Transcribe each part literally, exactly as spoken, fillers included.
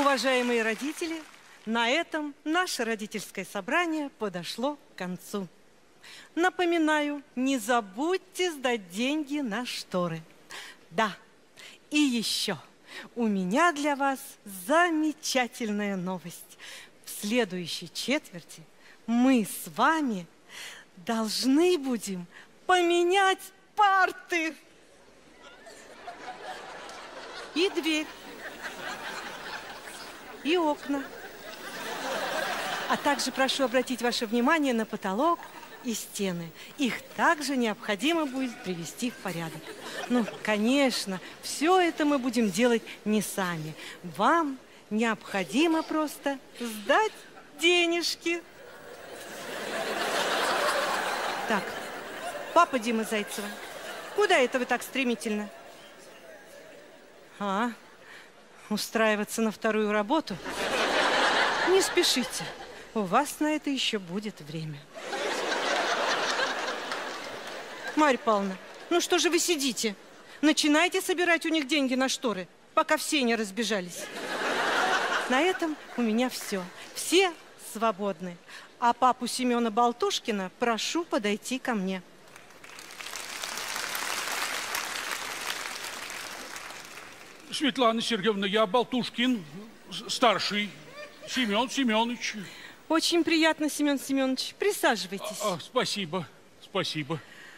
Уважаемые родители, на этом наше родительское собрание подошло к концу. Напоминаю, не забудьте сдать деньги на шторы. Да, и еще, у меня для вас замечательная новость. В следующей четверти мы с вами должны будем поменять парты и дверь, и окна. А также прошу обратить ваше внимание на потолок и стены. Их также необходимо будет привести в порядок. Ну, конечно, все это мы будем делать не сами. Вам необходимо просто сдать денежки. Так, папа Димы Зайцева, куда это вы так стремительно? А, устраиваться на вторую работу? Не спешите, у вас на это еще будет время. Марья Павловна, ну что же вы сидите? Начинайте собирать у них деньги на шторы, пока все не разбежались. На этом у меня все. Все свободны. А папу Семена Болтушкина прошу подойти ко мне. Светлана Сергеевна, я Болтушкин, старший, Семен Семенович. Очень приятно, Семен Семенович. Присаживайтесь. А, а, спасибо, спасибо.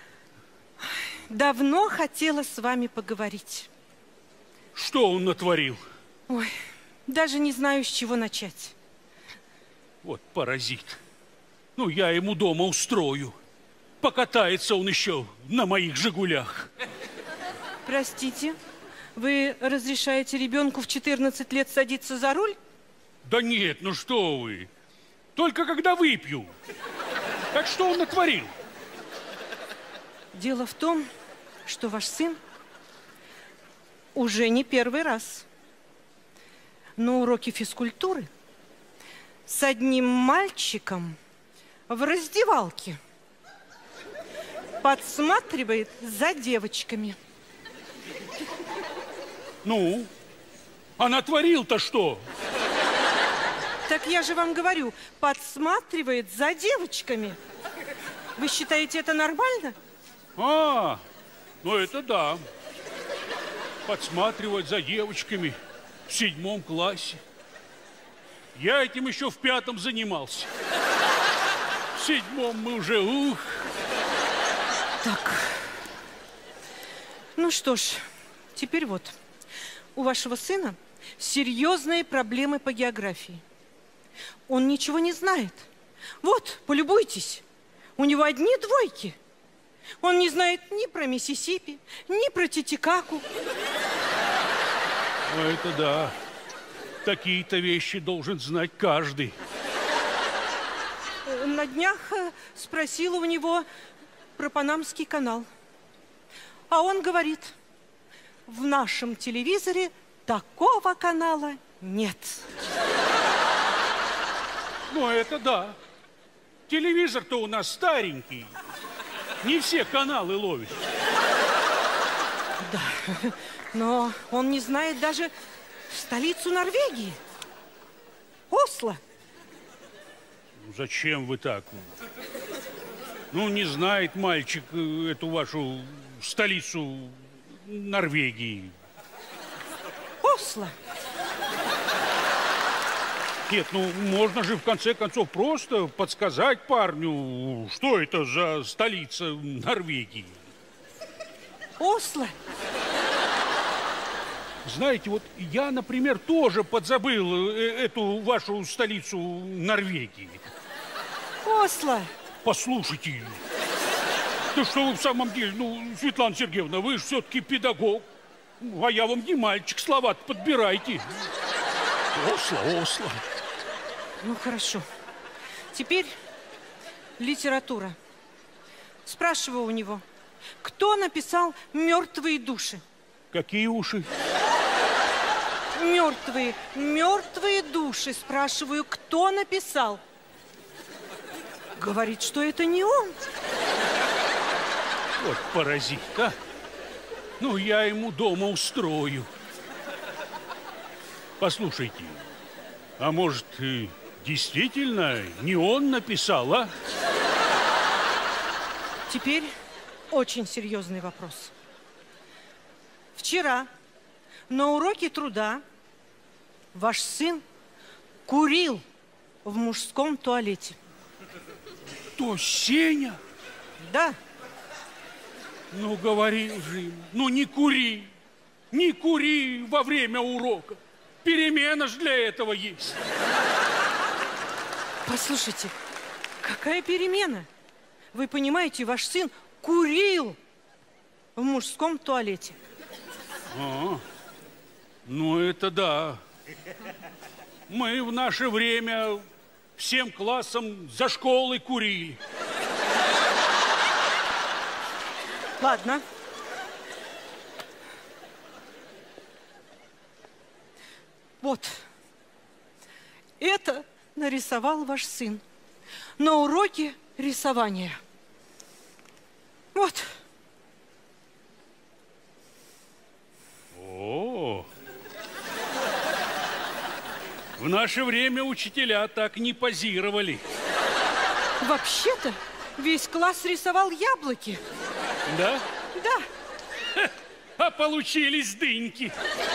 Давно хотела с вами поговорить. Что он натворил? Ой, даже не знаю, с чего начать. Вот паразит. Ну, я ему дома устрою. Покатается он еще на моих «Жигулях». Простите, вы разрешаете ребенку в четырнадцать лет садиться за руль? Да нет, ну что вы. Только когда выпью. Так что он натворил? Дело в том, что ваш сын уже не первый раз на уроке физкультуры с одним мальчиком в раздевалке подсматривает за девочками. Ну, а натворил-то что? Так я же вам говорю, подсматривает за девочками. Вы считаете это нормально? А, ну это да. Подсматривать за девочками в седьмом классе. Я этим еще в пятом занимался. В седьмом мы уже, ух. Так. Ну что ж, теперь вот. У вашего сына серьезные проблемы по географии. Он ничего не знает. Вот, полюбуйтесь. У него одни двойки. Он не знает ни про Миссисипи, ни про Титикаку. Ну, это да. Такие-то вещи должен знать каждый. На днях спросила у него про Панамский канал. А он говорит, в нашем телевизоре такого канала нет. Ну, это да. Телевизор-то у нас старенький. Не все каналы ловят. Да, но он не знает даже столицу Норвегии. Осло. Ну, зачем вы так? Ну, не знает мальчик эту вашу столицу Норвегии. Осло. Нет, ну, можно же в конце концов просто подсказать парню, что это за столица Норвегии. Осло. Знаете, вот я, например, тоже подзабыл эту вашу столицу Норвегии. Осло. Послушайте, да что вы в самом деле, ну, Светлана Сергеевна, вы же все-таки педагог, а я вам не мальчик, слова-то подбирайте. Осло, Осло. Ну, хорошо. Теперь литература. Спрашиваю у него, кто написал «Мертвые души»? Какие уши? Мертвые, мертвые души. Спрашиваю, кто написал? Говорит, что это не он. Вот паразит, а? Ну, я ему дома устрою. Послушайте, А может, и действительно не он написал, а? Теперь очень серьезный вопрос. Вчера на уроке труда ваш сын курил в мужском туалете. То Сеня? Да. Ну, говорил же ему, ну не кури, не кури во время урока. Перемена ж для этого есть. Послушайте, какая перемена? Вы понимаете, ваш сын курил в мужском туалете. А, ну это да. Мы в наше время всем классом за школой курили. Ладно. Вот. Это нарисовал ваш сын на уроке рисования. Вот. О, в наше время учителя так не позировали. Вообще-то весь класс рисовал яблоки. Да? Да. Ха, а получились дыньки.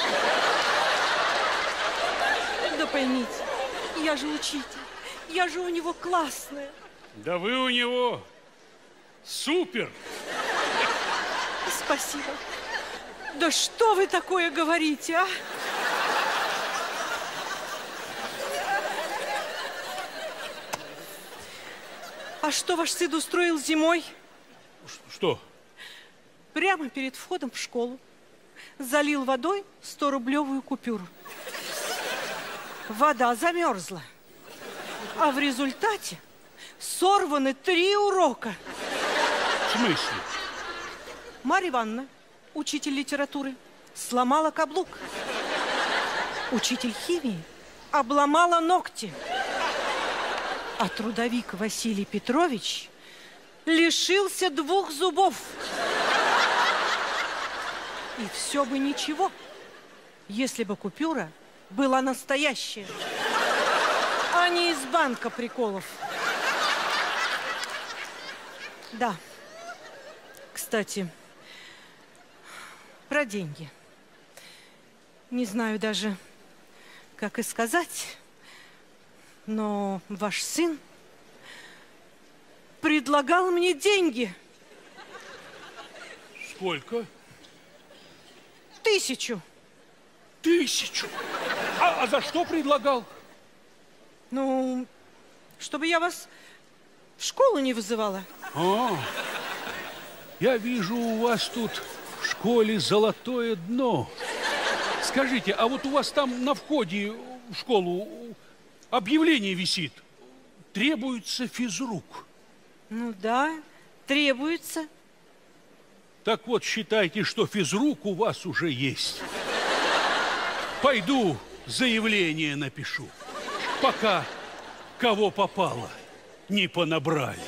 Да поймите, я же учитель, я же у него классная. Да вы у него супер. Спасибо. Да что вы такое говорите, а? А что ваш сын устроил зимой? Что? Прямо перед входом в школу залил водой сторублевую купюру. Вода замерзла. А в результате сорваны три урока. В смысле? Марья Ивановна, учитель литературы, сломала каблук. Учитель химии обломала ногти. А трудовик Василий Петрович лишился двух зубов. И все бы ничего, если бы купюра была настоящая, а не из банка приколов. Да. Кстати, про деньги. Не знаю даже, как и сказать, но ваш сын предлагал мне деньги. Сколько? Тысячу. Тысячу? А, а за что предлагал? Ну, чтобы я вас в школу не вызывала. А, я вижу, у вас тут в школе золотое дно. Скажите, а вот у вас там на входе в школу объявление висит. Требуется физрук. Ну да, требуется. Так вот, считайте, что физрук у вас уже есть. Пойду заявление напишу, пока кого попало не понабрали.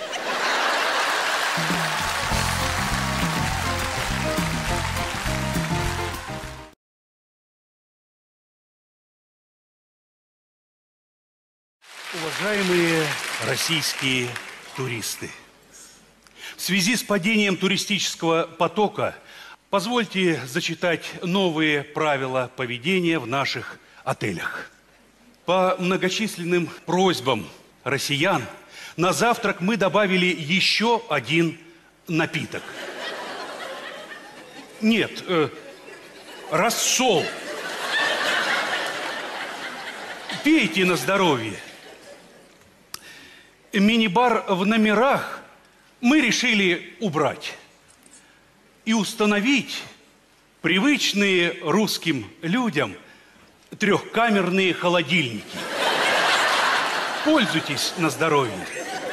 Уважаемые российские туристы, в связи с падением туристического потока позвольте зачитать новые правила поведения в наших отелях. По многочисленным просьбам россиян на завтрак мы добавили еще один напиток. Нет, э, рассол. Пейте на здоровье. Мини-бар в номерах мы решили убрать и установить привычные русским людям трехкамерные холодильники. Пользуйтесь на здоровье.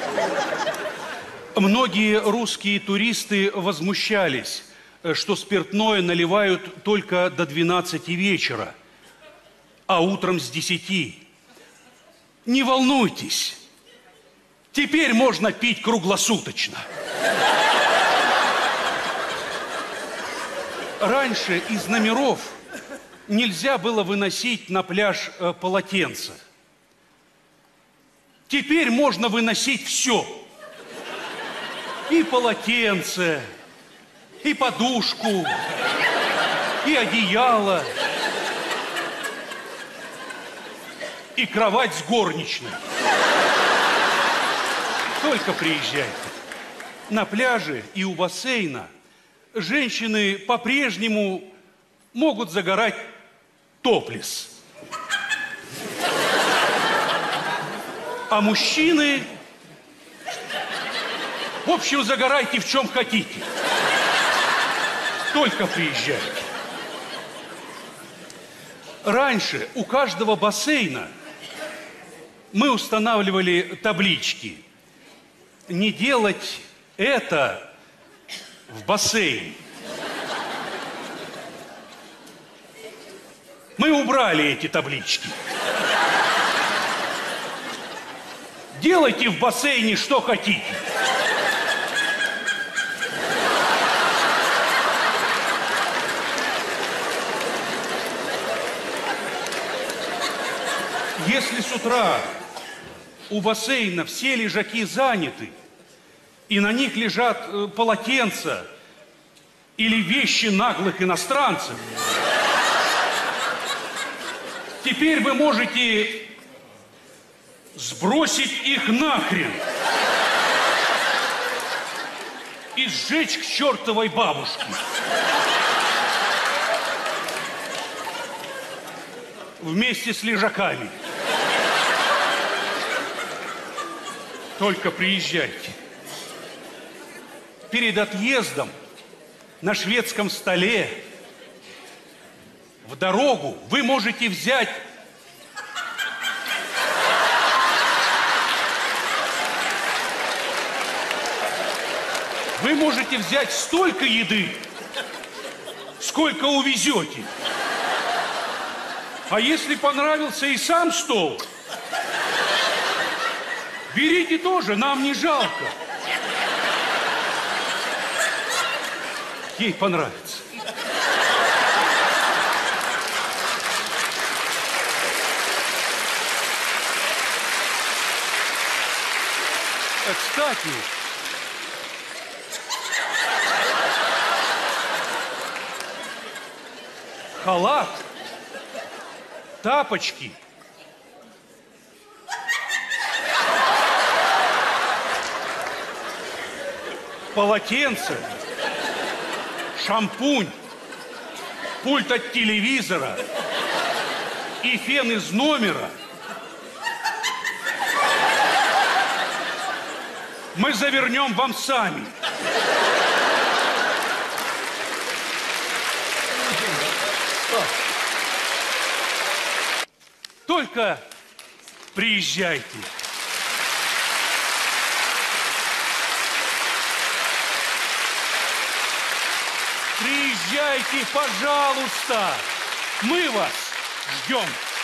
Многие русские туристы возмущались, что спиртное наливают только до двенадцати вечера, а утром с десяти. Не волнуйтесь. Теперь можно пить круглосуточно. Раньше из номеров нельзя было выносить на пляж полотенца. Теперь можно выносить все. И полотенце, и подушку, и одеяло, и кровать с горничной. Только приезжайте. На пляже и у бассейна женщины по-прежнему могут загорать топлес. А мужчины, в общем, загорайте в чем хотите. Только приезжайте. Раньше у каждого бассейна мы устанавливали таблички. Не делать это в бассейне. Мы убрали эти таблички. Делайте в бассейне что хотите. Если с утра у бассейна все лежаки заняты, и на них лежат э, полотенца или вещи наглых иностранцев, теперь вы можете сбросить их нахрен и сжечь к чертовой бабушке. Вместе с лежаками. Только приезжайте. Перед отъездом на шведском столе в дорогу вы можете взять вы можете взять столько еды, сколько увезете. А если понравился и сам стол, берите тоже, нам не жалко. Ей понравится. А, кстати, халат, тапочки, полотенце, шампунь, пульт от телевизора и фен из номера мы завернем вам сами. Только приезжайте. Приезжайте, пожалуйста. Мы вас ждем.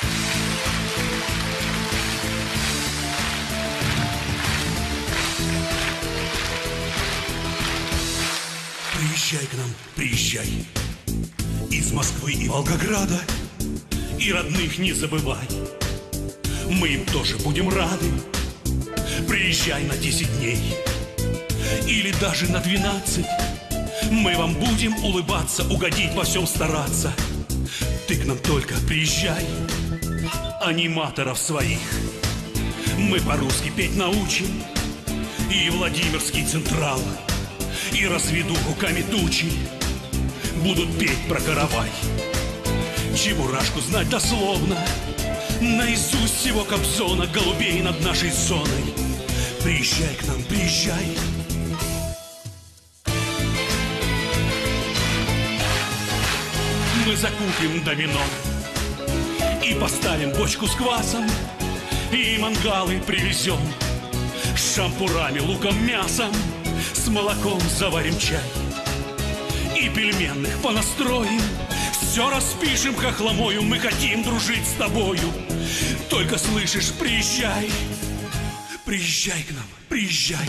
Приезжай к нам, приезжай. Из Москвы и Волгограда. И родных не забывай. Мы им тоже будем рады. Приезжай на десять дней. Или даже на двенадцать. Мы вам будем улыбаться, угодить, во всем стараться. Ты к нам только приезжай. Аниматоров своих мы по-русски петь научим. И Владимирский Централ, и разведу руками тучи. Будут петь про каравай, Чебурашку знать дословно, наизусть всего Кобзона, голубей над нашей зоной. Приезжай к нам, приезжай. Мы закупим домино и поставим бочку с квасом, и мангалы привезем с шампурами, луком, мясом, с молоком заварим чай и пельменных понастроим. Все распишем хохломою, мы хотим дружить с тобою. Только слышишь, приезжай, приезжай к нам, приезжай.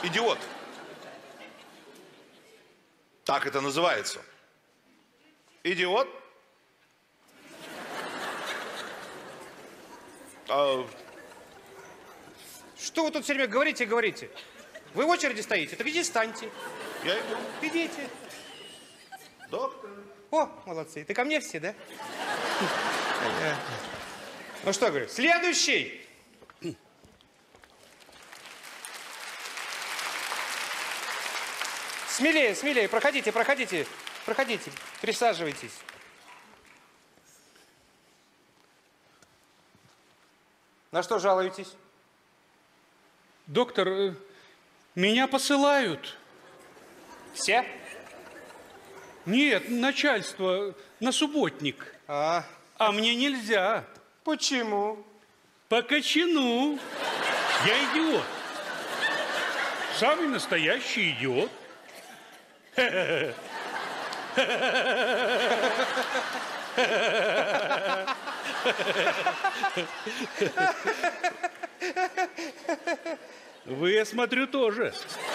идиот. Так это называется. Идиот. А... Что вы тут все время говорите и говорите? Вы в очереди стоите, так иди станьте. Я иду. Идите. Доктор. О, молодцы. Ты ко мне все, да? Ну что, говорю, следующий. Смелее, смелее, проходите, проходите, проходите, присаживайтесь. На что жалуетесь? Доктор, э, меня посылают. Все? Нет, начальство на субботник. А, А мне нельзя. почему? По кочану. Я идиот. Самый настоящий идиот. Вы, я смотрю, тоже.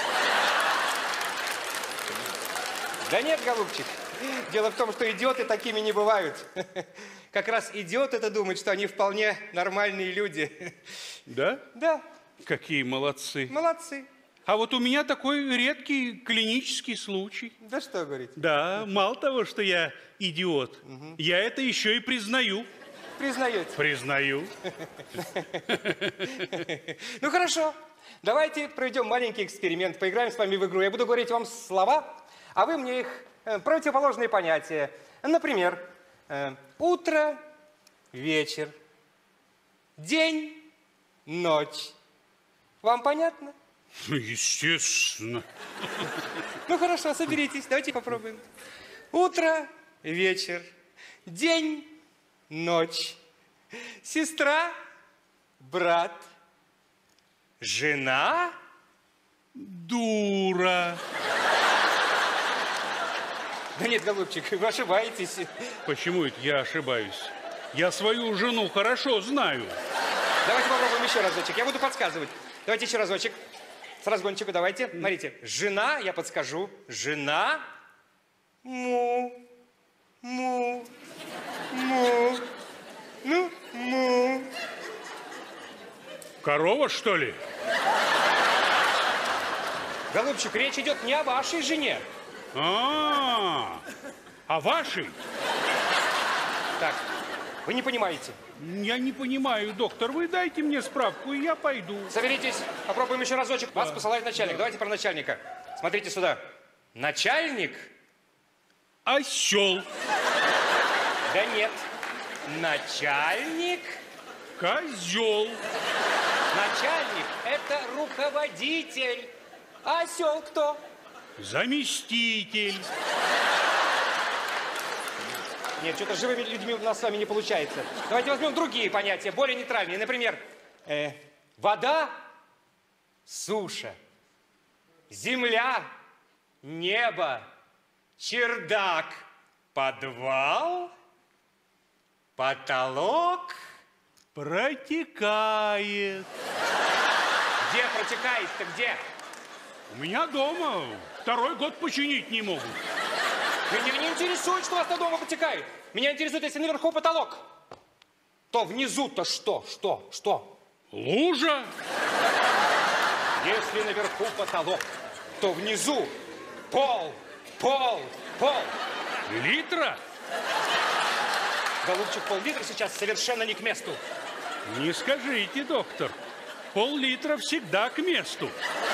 Да нет, голубчик. Дело в том, что идиоты такими не бывают. Как раз идиот это думает, что они вполне нормальные люди. Да? Да, Какие молодцы. молодцы. А вот у меня такой редкий клинический случай. Да что говорить? Да, мало того, что я идиот, угу. я это еще и признаю. Признаете? Признаю. Ну хорошо, давайте проведем маленький эксперимент, поиграем с вами в игру. Я буду говорить вам слова, а вы мне их э, противоположные понятия. Например, э, утро, вечер, день, ночь. Вам понятно? Естественно. Ну хорошо, соберитесь, давайте попробуем. Утро, вечер, день, ночь, сестра, брат, жена, Дура. Да нет, голубчик, вы ошибаетесь. Почему это я ошибаюсь? Я свою жену хорошо знаю. Давайте попробуем еще разочек, я буду подсказывать. Давайте еще разочек. С разгончику давайте. Смотрите, жена, я подскажу. Жена. Му. Му. Му. Ну, му. Корова, что ли? Голубчик, речь идет не о вашей жене. А, а вашей? Так, вы не понимаете. Я не понимаю, доктор. Вы дайте мне справку, и я пойду. Соберитесь, попробуем еще разочек. Вас посылает начальник. Давайте про начальника. Смотрите сюда. Начальник? Осел. Да нет. Начальник? Козел. Начальник – это руководитель. А осел кто? Заместитель. Нет, что-то с живыми людьми у нас с вами не получается. Давайте возьмем другие понятия, более нейтральные. Например, э, вода – суша, земля – небо, чердак – подвал, потолок – протекает. Где протекает-то, где? У меня дома. Второй год починить не могут. Меня не интересует, что у вас на дома протекает. Меня интересует, если наверху потолок, то внизу-то что? Что? Что? Лужа. Если наверху потолок, то внизу пол, пол, пол. Литра? Голубчик, пол-литра сейчас совершенно не к месту. Не скажите, доктор. Пол-литра всегда к месту.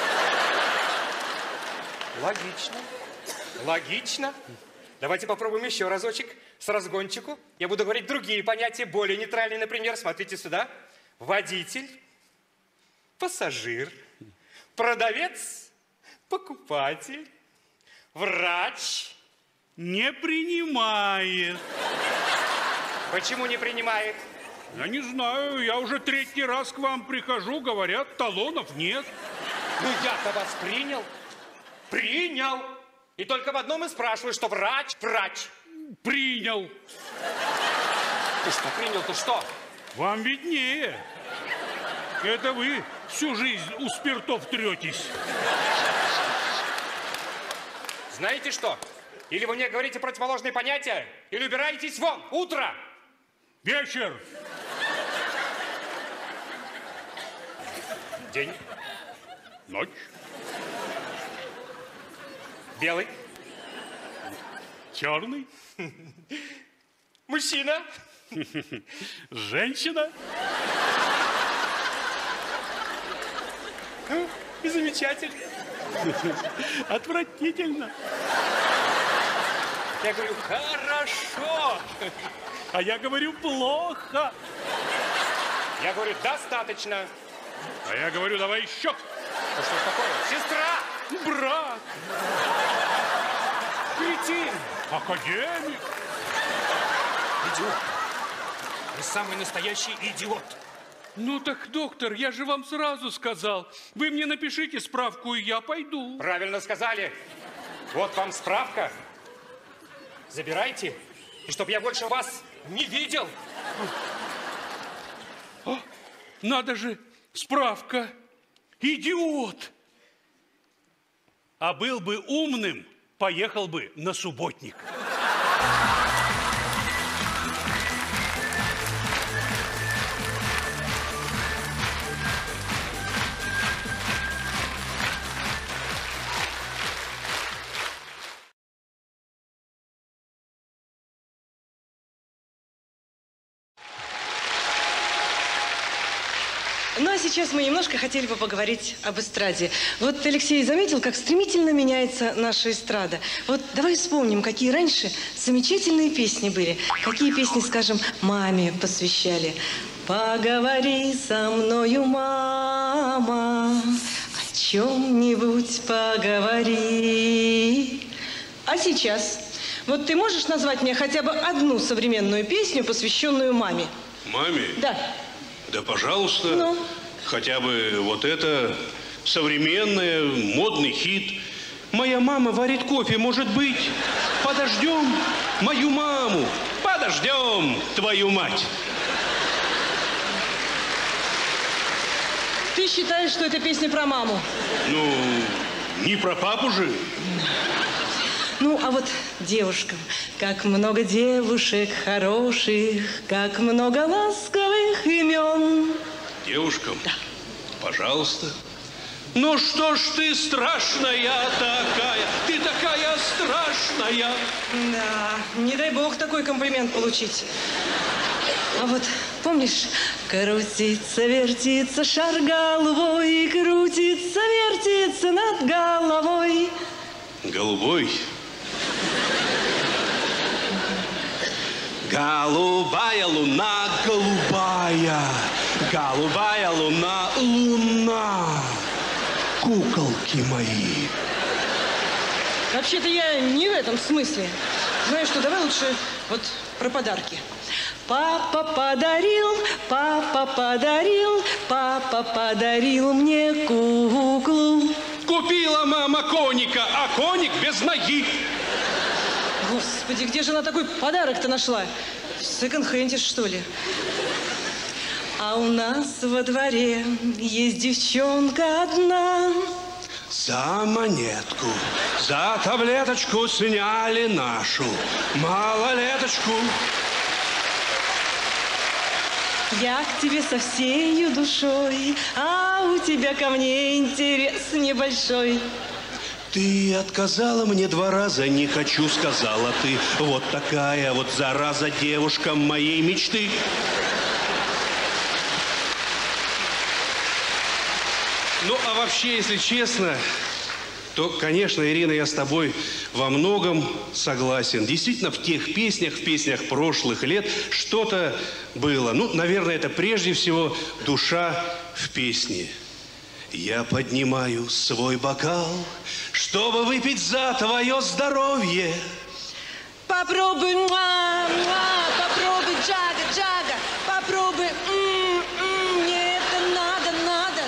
Логично. Логично. Давайте попробуем еще разочек с разгончику. Я буду говорить другие понятия, более нейтральные. Например, смотрите сюда. Водитель, пассажир, продавец, покупатель, врач. Не принимает. Почему не принимает? Я не знаю, я уже третий раз к вам прихожу, говорят, талонов нет. Ну я-то вас принял. Принял. И только в одном и спрашиваю, что врач, врач. Принял. Ты что, принял, то что? Вам виднее. Это вы всю жизнь у спиртов третесь. Знаете что? Или вы мне говорите противоположные понятия, или убираетесь вон. Утро! Вечер! День. Ночь. Белый. Черный. Мужчина. Женщина. И замечательно. Отвратительно. Я говорю, хорошо. А я говорю, плохо. Я говорю, достаточно. А я говорю, давай еще. Ну что ж такое? Сестра! Брат. Кретин! Академик. Идиот. Вы самый настоящий идиот. Ну так, доктор, я же вам сразу сказал. Вы мне напишите справку, и я пойду. Правильно сказали. Вот вам справка. Забирайте. И чтобы я больше вас не видел. А, надо же, справка. Идиот. А был бы умным, поехал бы на субботник. Ну, а сейчас мы немножко хотели бы поговорить об эстраде. Вот Алексей заметил, как стремительно меняется наша эстрада. Вот давай вспомним, какие раньше замечательные песни были. Какие песни, скажем, маме посвящали. Поговори со мною, мама, о чем-нибудь поговори. А сейчас? Вот ты можешь назвать мне хотя бы одну современную песню, посвященную маме? Маме? Да. Да, пожалуйста. Ну? Хотя бы вот это современное, модный хит. Моя мама варит кофе, может быть, подождем мою маму, подождем твою мать. Ты считаешь, что это песня про маму? Ну, не про папу же. Ну, а вот девушкам. Как много девушек хороших, как много ласковых имен. Девушкам? Да. Пожалуйста. Ну что ж ты страшная такая, ты такая страшная. Да, не дай бог такой комплимент получить. А вот помнишь, крутится, вертится шар головой, крутится, вертится над головой. Голубой. Голубая луна, голубая, голубая луна, луна, куколки мои. Вообще-то я не в этом смысле. Знаешь что, давай лучше вот про подарки. Папа подарил, папа подарил, папа подарил мне куклу. Купила мама коника, а коник без ноги. Господи, где же она такой подарок-то нашла? В секонд-хенде, что ли? А у нас во дворе есть девчонка одна. За монетку, за таблеточку сняли нашу малолеточку. Я к тебе со всею душой, а у тебя ко мне интерес небольшой. Ты отказала мне два раза, не хочу, сказала ты. Вот такая вот зараза девушка моей мечты. Ну, а вообще, если честно, то, конечно, Ирина, я с тобой во многом согласен. Действительно, в тех песнях, в песнях прошлых лет что-то было. Ну, наверное, это прежде всего душа в песне. Я поднимаю свой бокал, чтобы выпить за твое здоровье. Попробуй, муа, муа, попробуй, джага, джага, попробуй, м-м, мне это надо, надо.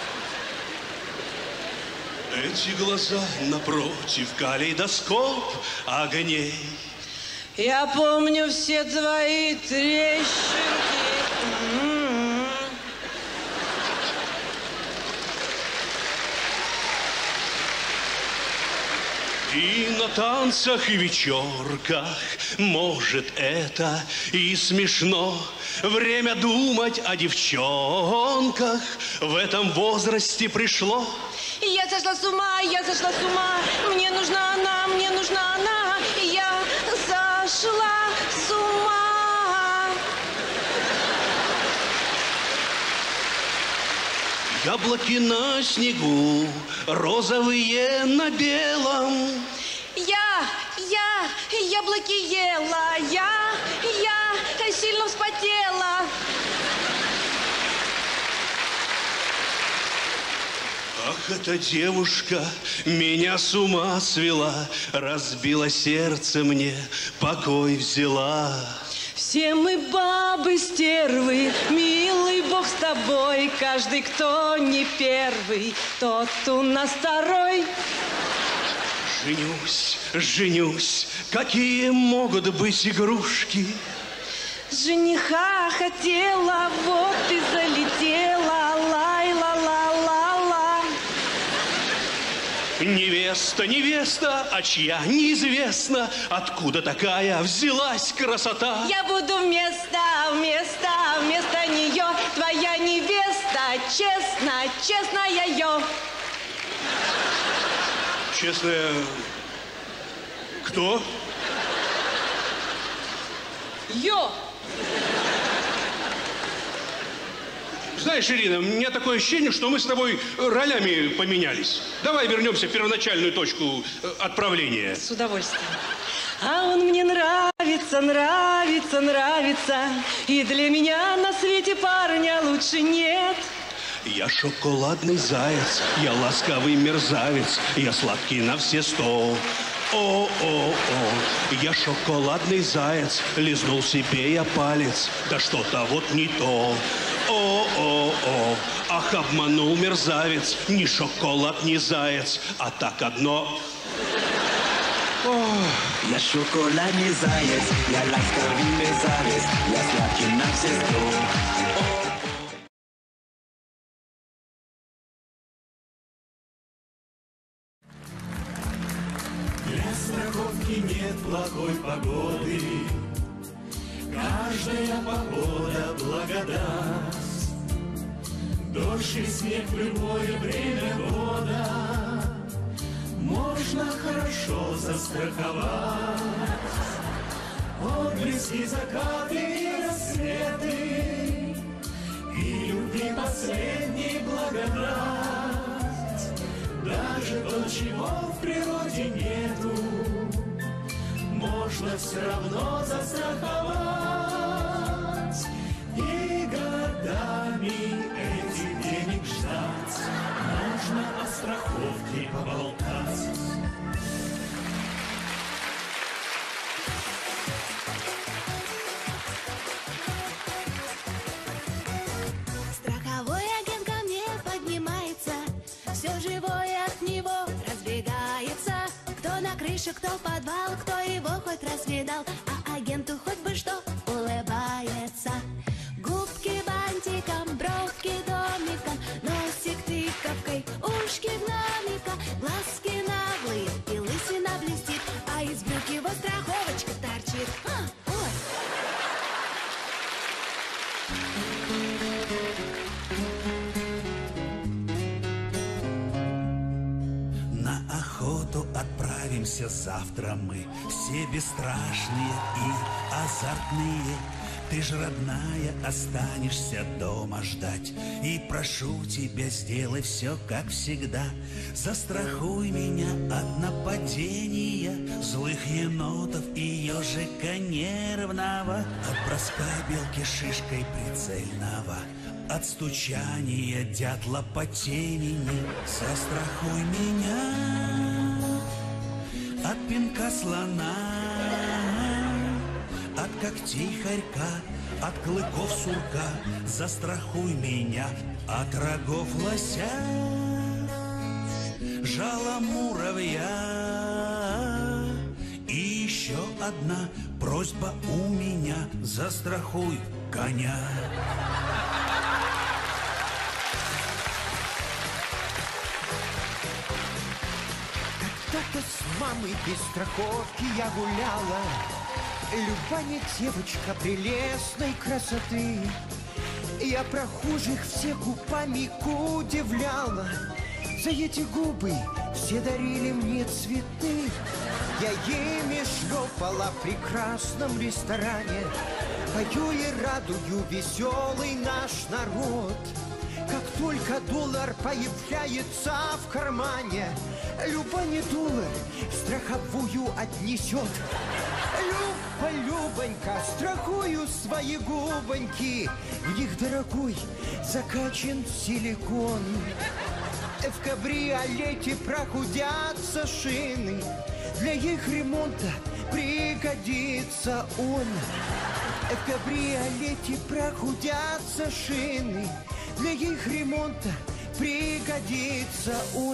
Эти глаза напротив, калейдоскоп огней. Я помню все твои трещинки. М-м. И на танцах и вечерках, может, это и смешно. Время думать о девчонках в этом возрасте пришло. Я сошла с ума, я сошла с ума, мне нужна она, мне нужна она, я сошла с ума. Яблоки на снегу, розовые на белом. Я, я, яблоки ела, я, я сильно вспотела. Ах, эта девушка меня с ума свела, разбила сердце мне, покой взяла. Все мы бабы стервы, милый Бог с тобой, каждый, кто не первый, тот у нас второй. Женюсь, женюсь, какие могут быть игрушки? Жениха хотела, вот и залетела, лай-ла-ла-ла-ла. Невеста, невеста, а чья неизвестно, откуда такая взялась красота. Я буду вместо, вместо, вместо нее твоя невеста, честно, честная ее. Честная... Кто? Ё! Знаешь, Ирина, у меня такое ощущение, что мы с тобой ролями поменялись. Давай вернемся в первоначальную точку отправления. С удовольствием. А он мне нравится, нравится, нравится, и для меня на свете парня лучше нет. Я шоколадный заяц, я ласковый мерзавец, я сладкий на все сто. О-о-о, я шоколадный заяц, лизнул себе я палец, да что-то вот не то. О-о-о, ах, обманул мерзавец, ни шоколад, ни заяц, а так одно. Я шоколадный заяц, я ласковый мерзавец, я сладкий на все сто. Нет плохой погоды, каждая погода благодать. Дождь и снег в любое время года можно хорошо застраховать. Отблески, закаты и рассветы, и любви последней благодать. Даже то, чего в природе нету, можно все равно застраховать. И годами этих денег ждать, можно о страховке поболтать. Страховой агент ко мне поднимается, все живое от него разбегается. Кто на крышу, кто в подвал, кто его хоть раз видал, а агенту хоть бы что улыбается. Губки бантиком, бровки домиком, носик тыковкой, ушки гномика, глазки наглые и лысина блестит, а из брюк его страховочка торчит. А, ой! На охоту отправимся завтра мы, все бесстрашные и азартные. Ты ж, родная, останешься дома ждать, и прошу тебя, сделай все, как всегда. Застрахуй меня от нападения злых енотов и ежика нервного, от броска белки шишкой прицельного, от стучания дятла по темени. Застрахуй меня от пинка слона, от когтей хорька, от клыков сурка. Застрахуй меня от рогов лося, жала муравья. И еще одна просьба у меня: застрахуй коня. Когда-то с мамой без страховки я гуляла, Люба не девочка прелестной красоты. Я прохожих всех губами удивляла. За эти губы все дарили мне цветы. Я ими шлепала в прекрасном ресторане. Пою и радую веселый наш народ. Как только доллар появляется в кармане, Люба не доллар страховую отнесет. Люба, Любонька, страхую свои губоньки. В них, дорогой, закачан силикон. В кабриолете прохудятся шины. Для их ремонта пригодится он. В кабриолете прохудятся шины. Для их ремонта пригодится он.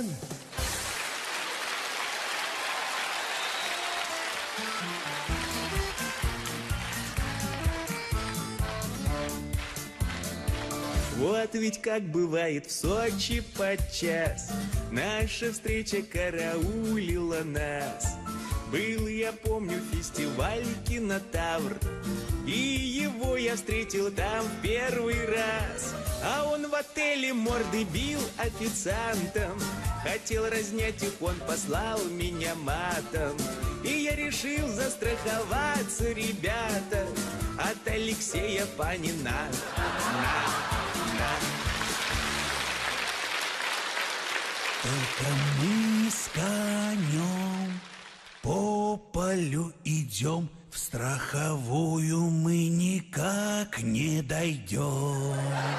Вот ведь как бывает в Сочи подчас, наша встреча караулила нас. Был, я помню, фестиваль «Кинотавр», и его я встретил там в первый раз. А он в отеле морды бил официантам. Хотел разнять их, он послал меня матом. И я решил застраховаться, ребята, от Алексея Панина. На, на. Только мы с конем по полю идем, в страховую мы никак не дойдем.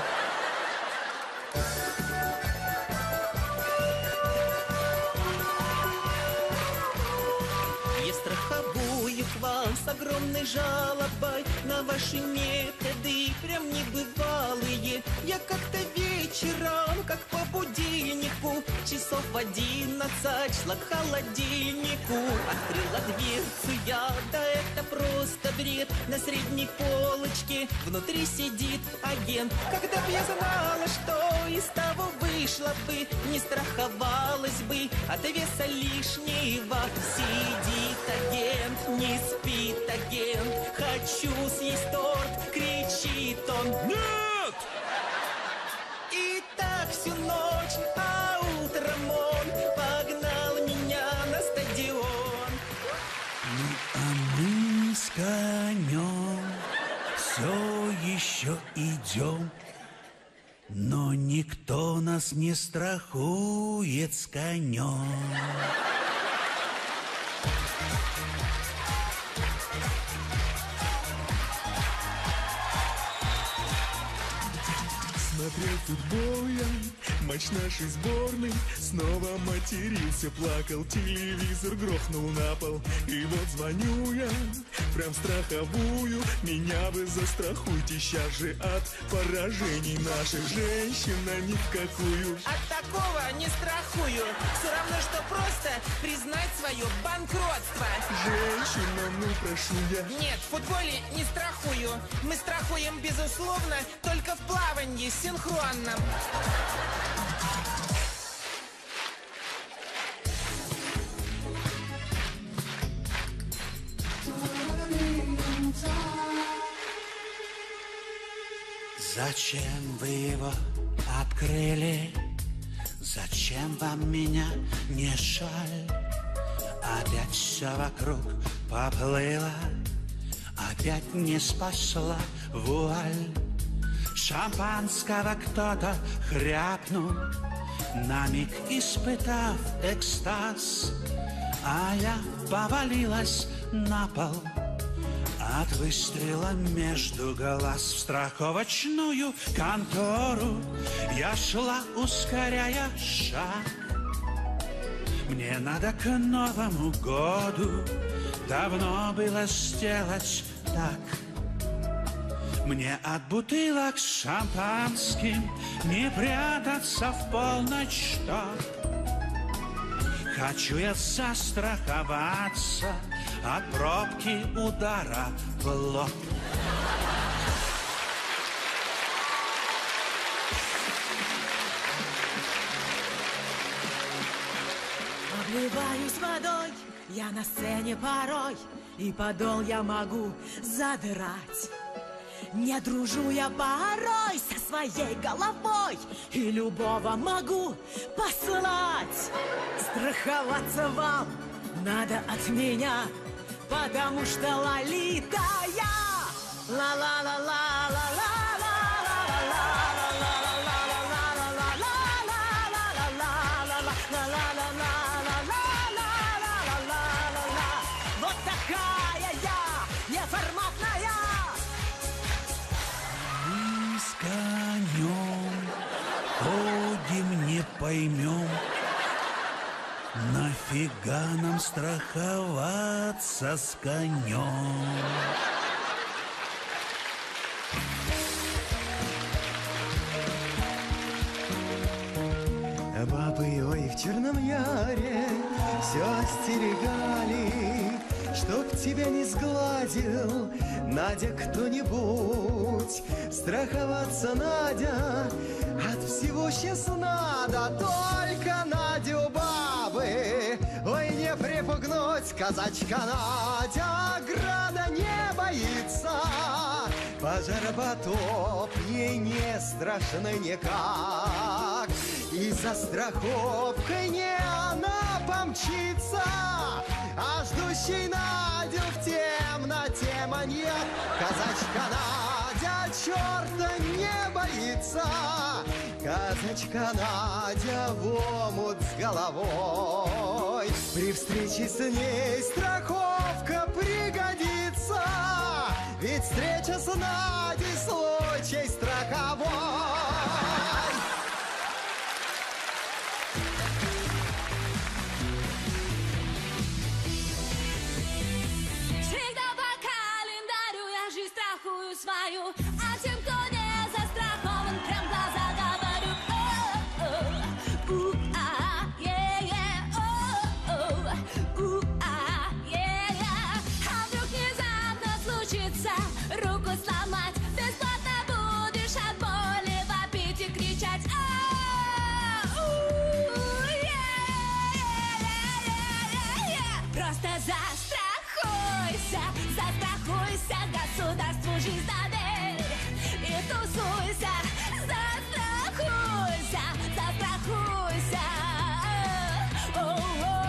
Я страховую к вам с огромной жалобой на ваши методы, прям небывалые. Я как-то вечером, как по будильнику, часов в одиннадцать шла к холодильнику. Открыла дверцу я, да это просто бред. На средней полочке внутри сидит агент. Когда б я знала, что из того вышло бы, не страховалась бы от веса лишнего. Сидит агент, не спит агент. Хочу съесть торт, кричит он. Нет! И так всю ночь, а утром он погнал меня на стадион. Ну а мы с конем все еще идем, но никто нас не страхует с конем. Смотрел футбол я, матч нашей сборной. Снова матерился, плакал, телевизор грохнул на пол. И вот звоню я, прям в страховую. Меня вы застрахуйте, сейчас же от поражений наших женщина ни в какую. От такого не страхую. Все равно, что просто признать свое банкротство. Женщина, ну прошу я. Нет, в футболе не страхую. Мы страхуем, безусловно, только в плавании синхронном. Зачем вы его открыли? Зачем вам меня не жаль? Опять все вокруг поплыло, опять не спасла вуаль. Шампанского кто-то хряпнул, на миг испытав экстаз, а я повалилась на пол от выстрела между глаз. В страховочную контору я шла, ускоряя шаг. Мне надо к Новому году давно было сделать так. Мне от бутылок с шампанским не прятаться в полночь, что? Хочу я застраховаться от пробки удара в лоб. Обливаюсь с водой, я на сцене порой, и подол я могу задрать. Не дружу я порой со своей головой, и любого могу послать. Страховаться вам надо от меня, потому что Лолита я. Ла-ла-ла-ла-ла-ла. Ходим, не поймем, нафига нам страховаться с конем. Бабы, ой, в Черном Яре все остерегали, чтоб тебя не сгладил, Надя, кто-нибудь. Страховаться, Надя, от всего сейчас надо, только Надю бабы, ой, не припугнуть. Казачка Надя града не боится, пожар, потоп ей не страшно никак, и за страховкой не она помчится, а ждущий Надю в темноте маньяк. Казачка Надя черта не боится, казачка Надя в омут с головой. При встрече с ней страховка пригодится, ведь встреча с Надей случай страховой. Свою, а тем, кто не застрахован, прям в глаза говорю. О-о, у-а, е-е, о-о, у-а, е-е. А вдруг внезапно случится руку сломать, бесплатно будешь от боли вопить и кричать. Просто застрахуйся, застрахуйся, государству жизнь доверь и тусуйся, застрахуйся, застрахуйся. О-о-о-о-о.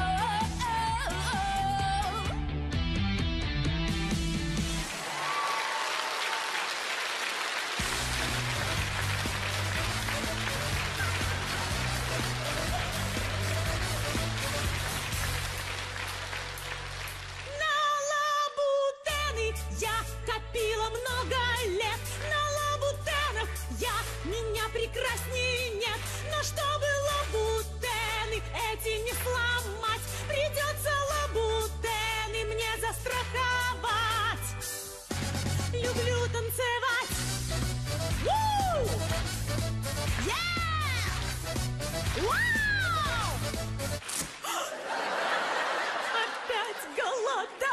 Я копила много лет на лабутенах, я, меня прекрасней нет. Но чтобы лабутены эти не сломать, придется лабутены мне застраховать. Люблю танцевать. У! Yeah! Вау! Опять голодать.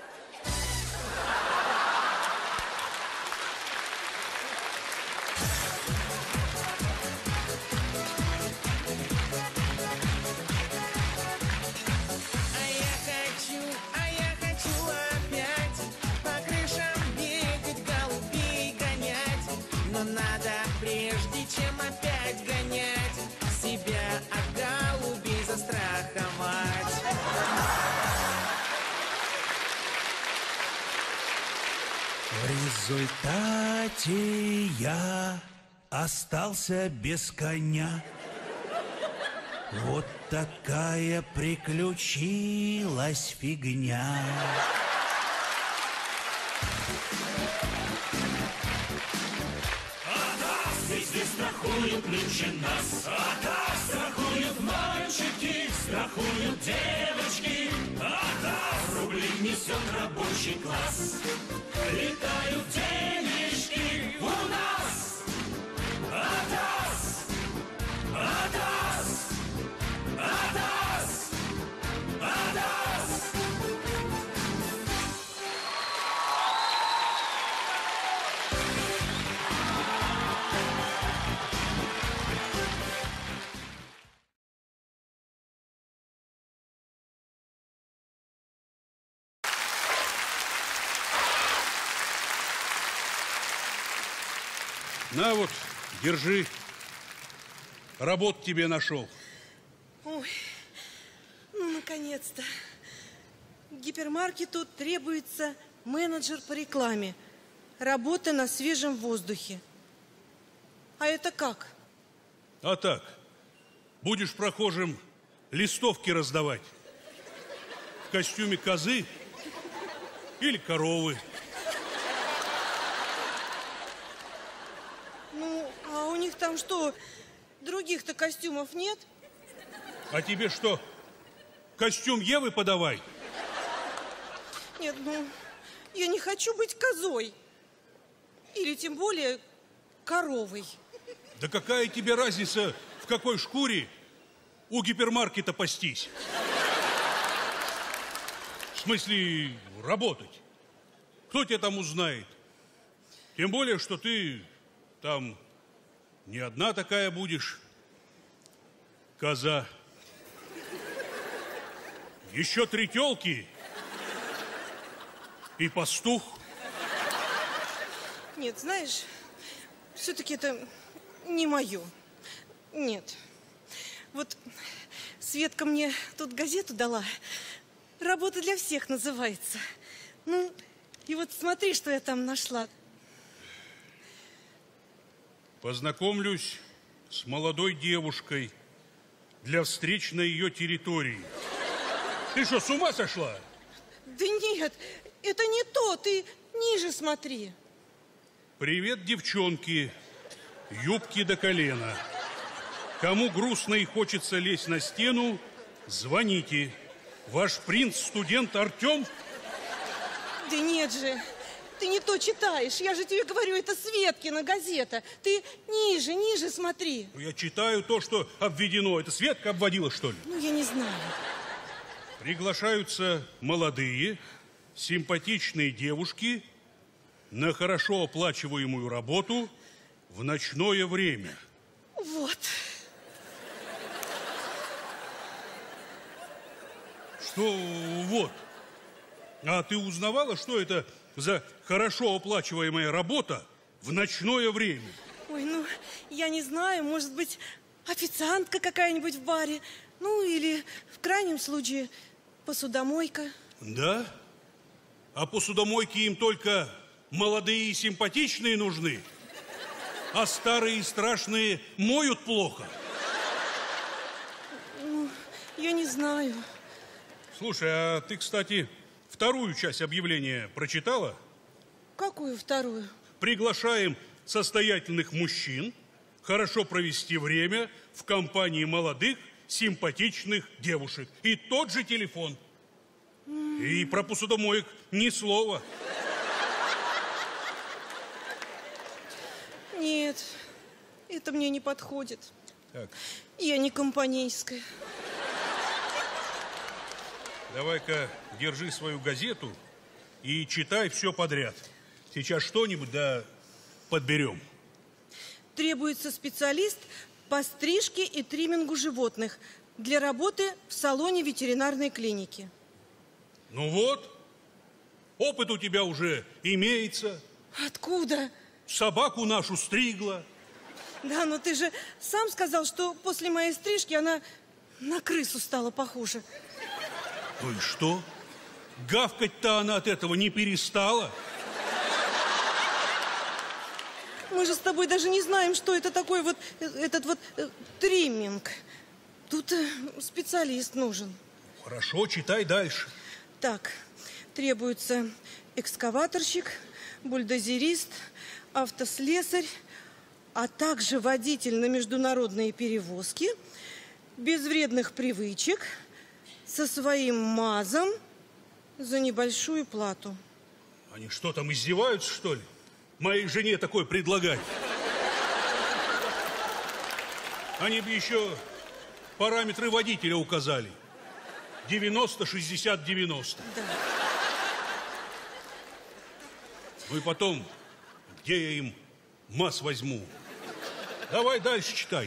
Надо, прежде чем опять гонять, себя от голубей застраховать. В результате я остался без коня. Вот такая приключилась фигня. Везде страхуют нынче нас, а так страхуют мальчики, страхуют девочки, а так рубли несет рабочий класс. Летают денежки у нас, а так, а так, а так, а так. На вот, держи. Работу тебе нашел. Ой, ну, наконец-то. Гипермаркету требуется менеджер по рекламе. Работа на свежем воздухе. А это как? А так, будешь прохожим листовки раздавать. В костюме козы или коровы. Ну, а у них там что, других-то костюмов нет? А тебе что, костюм Евы подавай? Нет, ну, я не хочу быть козой. Или тем более коровой. Да какая тебе разница, в какой шкуре у гипермаркета пастись? В смысле, работать. Кто тебя там узнает? Тем более, что ты там не одна такая будешь, коза. Еще три тёлки и пастух. Нет, знаешь, все-таки это не мое. Нет. Вот Светка мне тут газету дала. «Работа для всех» называется. Ну, и вот смотри, что я там нашла. Познакомлюсь с молодой девушкой для встреч на ее территории. Ты что, с ума сошла? Да нет, это не то. Ты ниже смотри. Привет, девчонки. Юбки до колена. Кому грустно и хочется лезть на стену, звоните. Ваш принц-студент Артем? Да нет же, ты не то читаешь. Я же тебе говорю, это Светкина газета. Ты ниже, ниже смотри. Я читаю то, что обведено. Это Светка обводила, что ли? Ну, я не знаю. Приглашаются молодые, симпатичные девушки на хорошо оплачиваемую работу в ночное время. Вот. Что вот? А ты узнавала, что это за хорошо оплачиваемая работа в ночное время? Ой, ну, я не знаю, может быть, официантка какая-нибудь в баре. Ну, или, в крайнем случае, посудомойка. Да? А посудомойки им только молодые и симпатичные нужны? А старые и страшные моют плохо? Ну, я не знаю. Слушай, а ты, кстати, вторую часть объявления прочитала? Какую вторую? Приглашаем состоятельных мужчин хорошо провести время в компании молодых, симпатичных девушек. И тот же телефон. Mm. И про посудомоек ни слова. Нет, это мне не подходит. Так. Я не компанейская. Давай-ка держи свою газету и читай все подряд. Сейчас что-нибудь, да, подберем. Требуется специалист по стрижке и триммингу животных для работы в салоне ветеринарной клиники. Ну вот, опыт у тебя уже имеется. Откуда? Собаку нашу стригла. Да, но ты же сам сказал, что после моей стрижки она на крысу стала похожа. Ну и что? Гавкать-то она от этого не перестала. Мы же с тобой даже не знаем, что это такое вот этот вот э, тримминг. Тут э, специалист нужен. Хорошо, читай дальше. Так, требуется экскаваторщик, бульдозерист, автослесарь, а также водитель на международные перевозки, без вредных привычек, со своим МАЗом за небольшую плату. Они что, там издеваются, что ли? Моей жене такое предлагать. Они бы еще параметры водителя указали. девяносто, шестьдесят, девяносто. Да. Ну и потом, где я им МАЗ возьму? Давай дальше читай.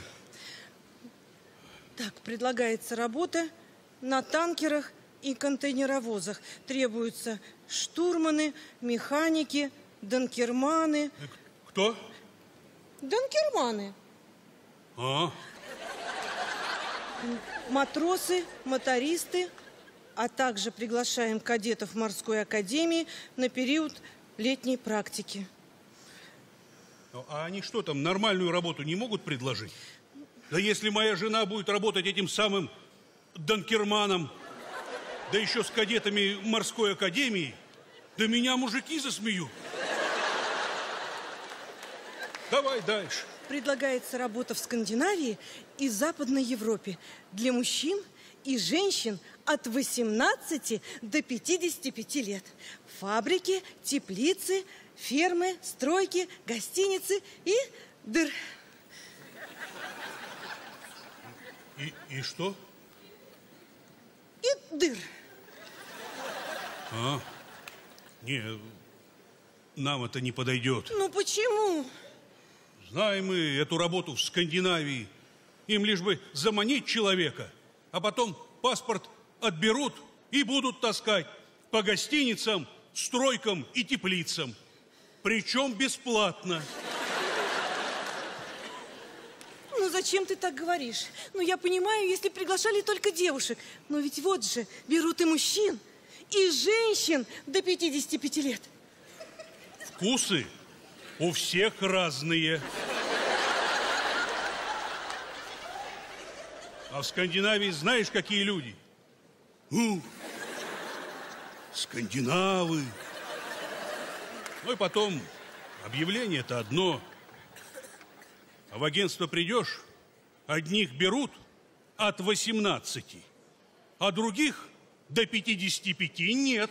Так, предлагается работа на танкерах и контейнеровозах. Требуются штурманы, механики, данкерманы. Кто? Данкерманы. А? Матросы, мотористы, а также приглашаем кадетов морской академии на период летней практики. А они что там, нормальную работу не могут предложить? Да если моя жена будет работать этим самым данкерманом, да еще с кадетами морской академии, да меня мужики засмеют. Давай дальше. Предлагается работа в Скандинавии и Западной Европе для мужчин и женщин от восемнадцати до пятидесяти пяти лет. Фабрики, теплицы, фермы, стройки, гостиницы и дыр. И, и что? И дыр. А, не, нам это не подойдет. Ну почему? Знаем мы эту работу в Скандинавии. Им лишь бы заманить человека, а потом паспорт отберут и будут таскать по гостиницам, стройкам и теплицам. Причем бесплатно. Ну зачем ты так говоришь? Ну я понимаю, если приглашали только девушек. Но ведь вот же берут и мужчин, и женщин до пятидесяти пяти лет. Вкусы у всех разные. А в Скандинавии знаешь, какие люди? Ну, скандинавы. Ну и потом, объявление-то одно. А в агентство придешь, одних берут от восемнадцати, а других до пятидесяти пяти нет.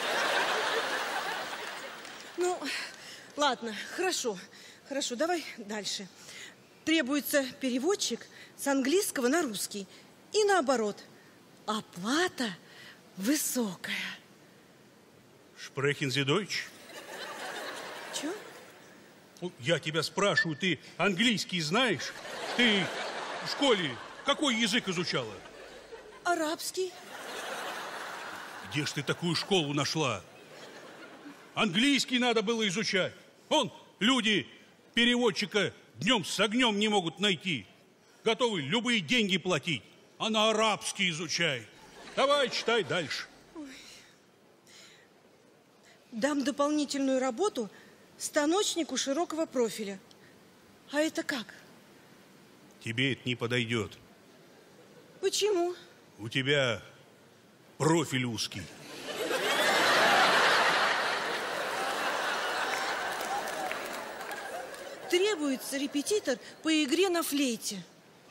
Ну, ладно, хорошо, хорошо, давай дальше. Требуется переводчик с английского на русский и наоборот. Оплата высокая. Sprechen Sie Deutsch? Чё? Ну, я тебя спрашиваю, ты английский знаешь? Ты в школе какой язык изучала? Арабский. Где ж ты такую школу нашла? Английский надо было изучать. Вон, люди переводчика днем с огнем не могут найти. Готовы любые деньги платить. А на арабский изучай. Давай, читай дальше. Ой. Дам дополнительную работу станочнику широкого профиля. А это как? Тебе это не подойдет. Почему? У тебя профиль узкий. Требуется репетитор по игре на флейте.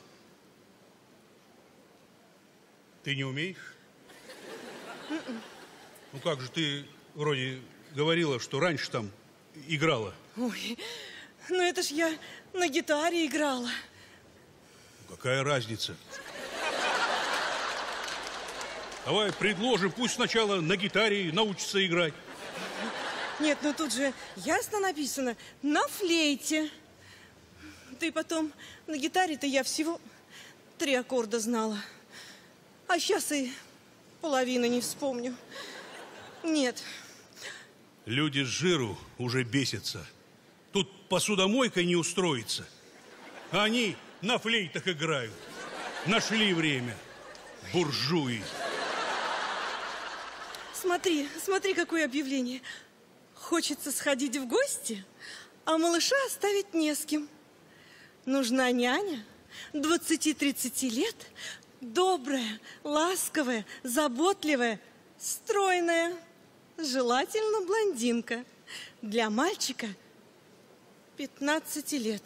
Ты не умеешь? Mm-mm. Ну как же, ты вроде говорила, что раньше там играла. Ой, ну это ж я на гитаре играла. Какая разница? Давай предложим, пусть сначала на гитаре научится играть. Нет, ну тут же ясно написано «на флейте». Да и потом, на гитаре-то я всего три аккорда знала. А сейчас и половины не вспомню. Нет. Люди с жиру уже бесятся. Тут посудомойкой не устроится. А они на флейтах играют. Нашли время. Буржуи. Смотри, смотри, какое объявление. Хочется сходить в гости, а малыша оставить не с кем. Нужна няня, двадцати-тридцати лет, добрая, ласковая, заботливая, стройная, желательно блондинка. Для мальчика пятнадцати лет.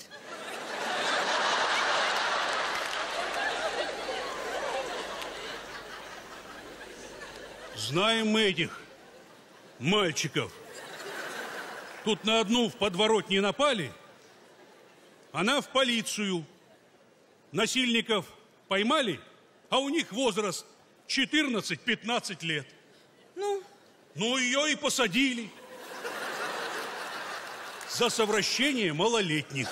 Знаем мы этих мальчиков. Тут на одну в подворотне напали, она в полицию. Насильников поймали, а у них возраст четырнадцать-пятнадцать лет. Ну? Ну, ее и посадили. За совращение малолетних.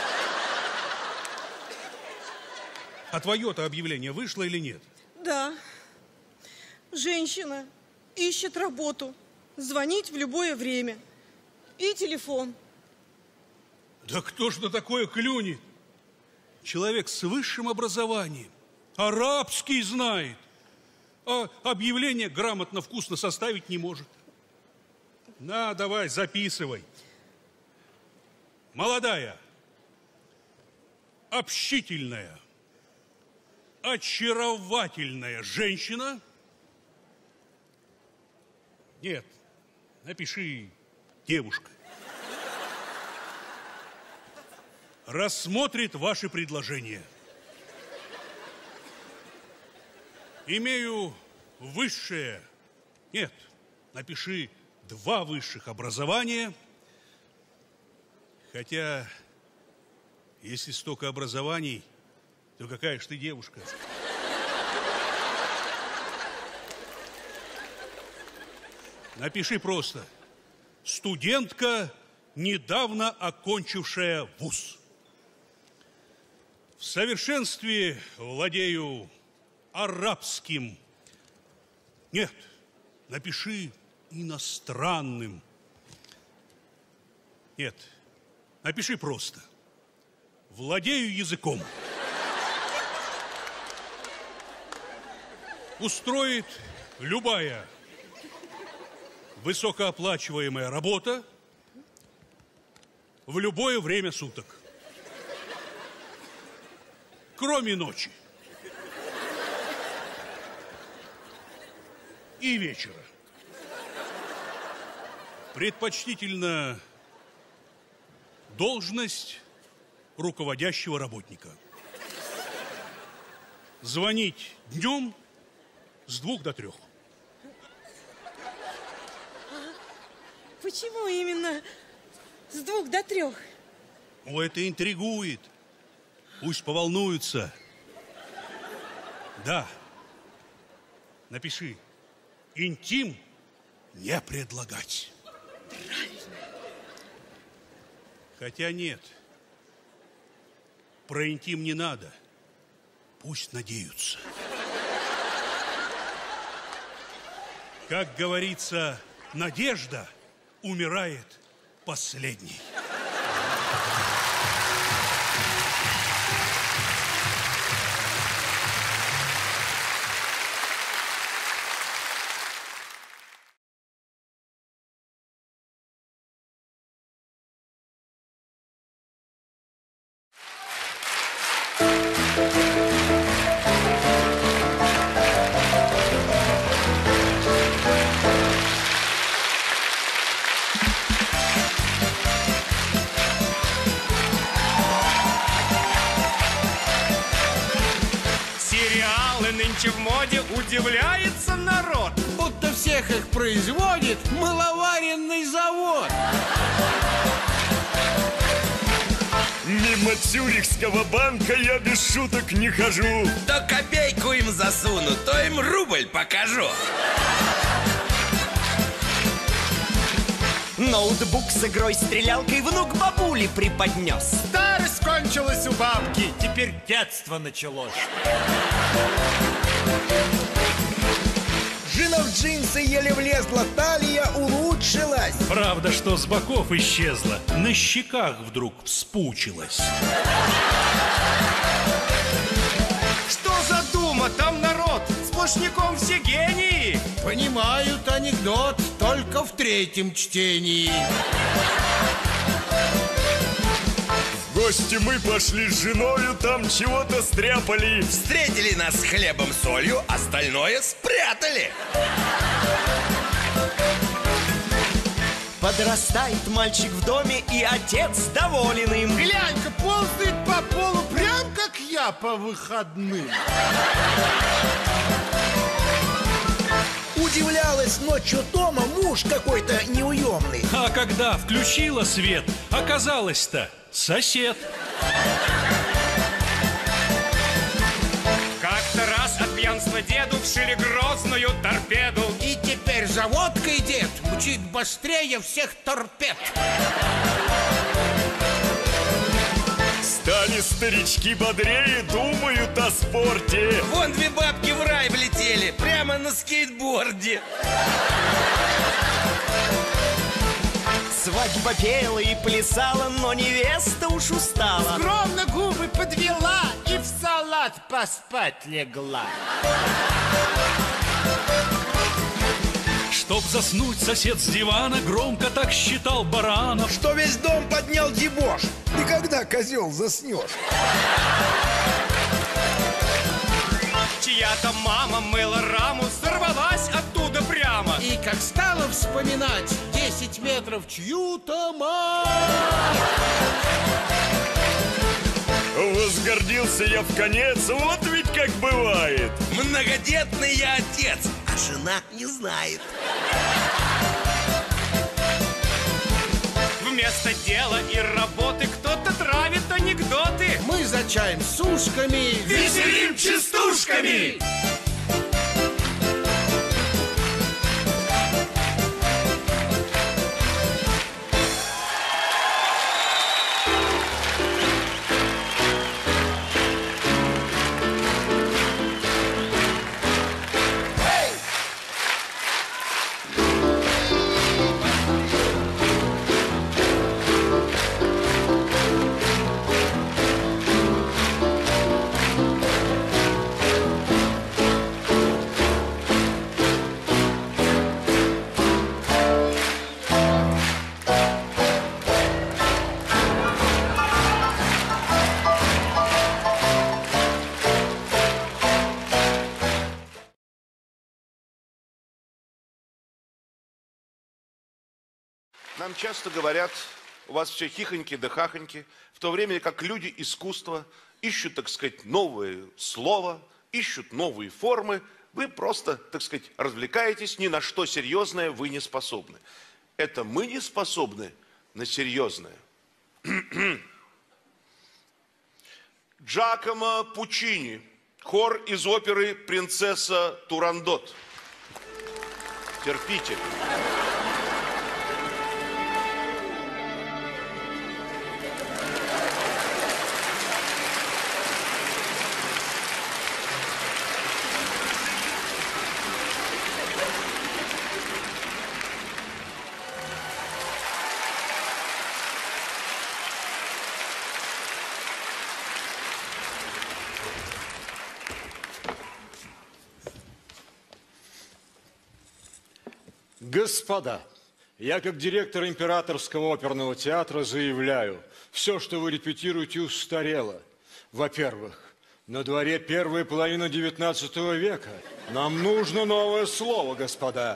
А твое-то объявление вышло или нет? Да. Женщина ищет работу. Звонить в любое время. И телефон. Да кто ж на такое клюнет? Человек с высшим образованием, арабский знает, а объявление грамотно, вкусно составить не может. На, давай, записывай. Молодая, общительная, очаровательная женщина. Нет, напиши девушка. Рассмотрит ваши предложения. Имею высшее, нет, напиши два высших образования. Хотя, если столько образований, то какая ж ты девушка? Напиши просто: студентка, недавно окончившая вуз. В совершенстве владею арабским. Нет, напиши иностранным. Нет, напиши просто: владею языком. Устроит любая высокооплачиваемая работа в любое время суток, кроме ночи и вечера. Предпочтительно должность руководящего работника. Звонить днем с двух до трех. Почему именно с двух до трех? О, это интригует. Пусть поволнуются. Да. Напиши: интим не предлагать. Правильно. Хотя нет. Про интим не надо. Пусть надеются. Как говорится, надежда умирает последней. Нынче в моде, удивляется народ, будто всех их производит маловаренный завод. Мимо Цюрихского банка я без шуток не хожу. То копейку им засуну, то им рубль покажу. Ноутбук с игрой-стрелялкой внук бабули преподнес. Старость кончилась у бабки, теперь детство началось. Жена в джинсы еле влезла, талия улучшилась. Правда, что с боков исчезла, на щеках вдруг вспучилась. Что за дума, там народ, сплошняком все гении. Понимают анекдот только в третьем чтении. В гости мы пошли с женою, там чего-то стряпали. Встретили нас с хлебом, солью, остальное спрятали. Подрастает мальчик в доме, и отец доволен им. Глянь-ка, ползает по полу, прям как я по выходным. Удивлялась ночью дома муж какой-то неуемный. А когда включила свет, оказалось-то сосед. Как-то раз от пьянства деду вшили грозную торпеду. И теперь за водкой дед мчит быстрее всех торпед. Стали старички бодрее, думают о спорте. Вон две бабки в рай влетели, прямо на скейтборде. Свадьба пела и плясала, но невеста уж устала. Скромно губы подвела и в салат поспать легла. Чтоб заснуть, сосед с дивана громко так считал баранов, что весь дом поднял дебош. И когда, козел, заснешь? Чья-то мама мыла раму, сорвалась оттуда прямо. И как стала вспоминать десять метров чью-то мать. Возгордился я в конец, вот ведь как бывает. Многодетный я отец, а жена не знает. Вместо дела и работы кто-то травит анекдоты. Мы за чаем с ушками веселим частушками. Нам часто говорят, у вас все хихоньки да хахоньки, в то время как люди искусства ищут, так сказать, новые слова, ищут новые формы, вы просто, так сказать, развлекаетесь, ни на что серьезное вы не способны. Это мы не способны на серьезное. Джакомо Пуччини, хор из оперы «Принцесса Турандот». Терпите. Господа, я как директор Императорского оперного театра заявляю, все, что вы репетируете, устарело. Во-первых, на дворе первая половина девятнадцатого века. Нам нужно новое слово, господа.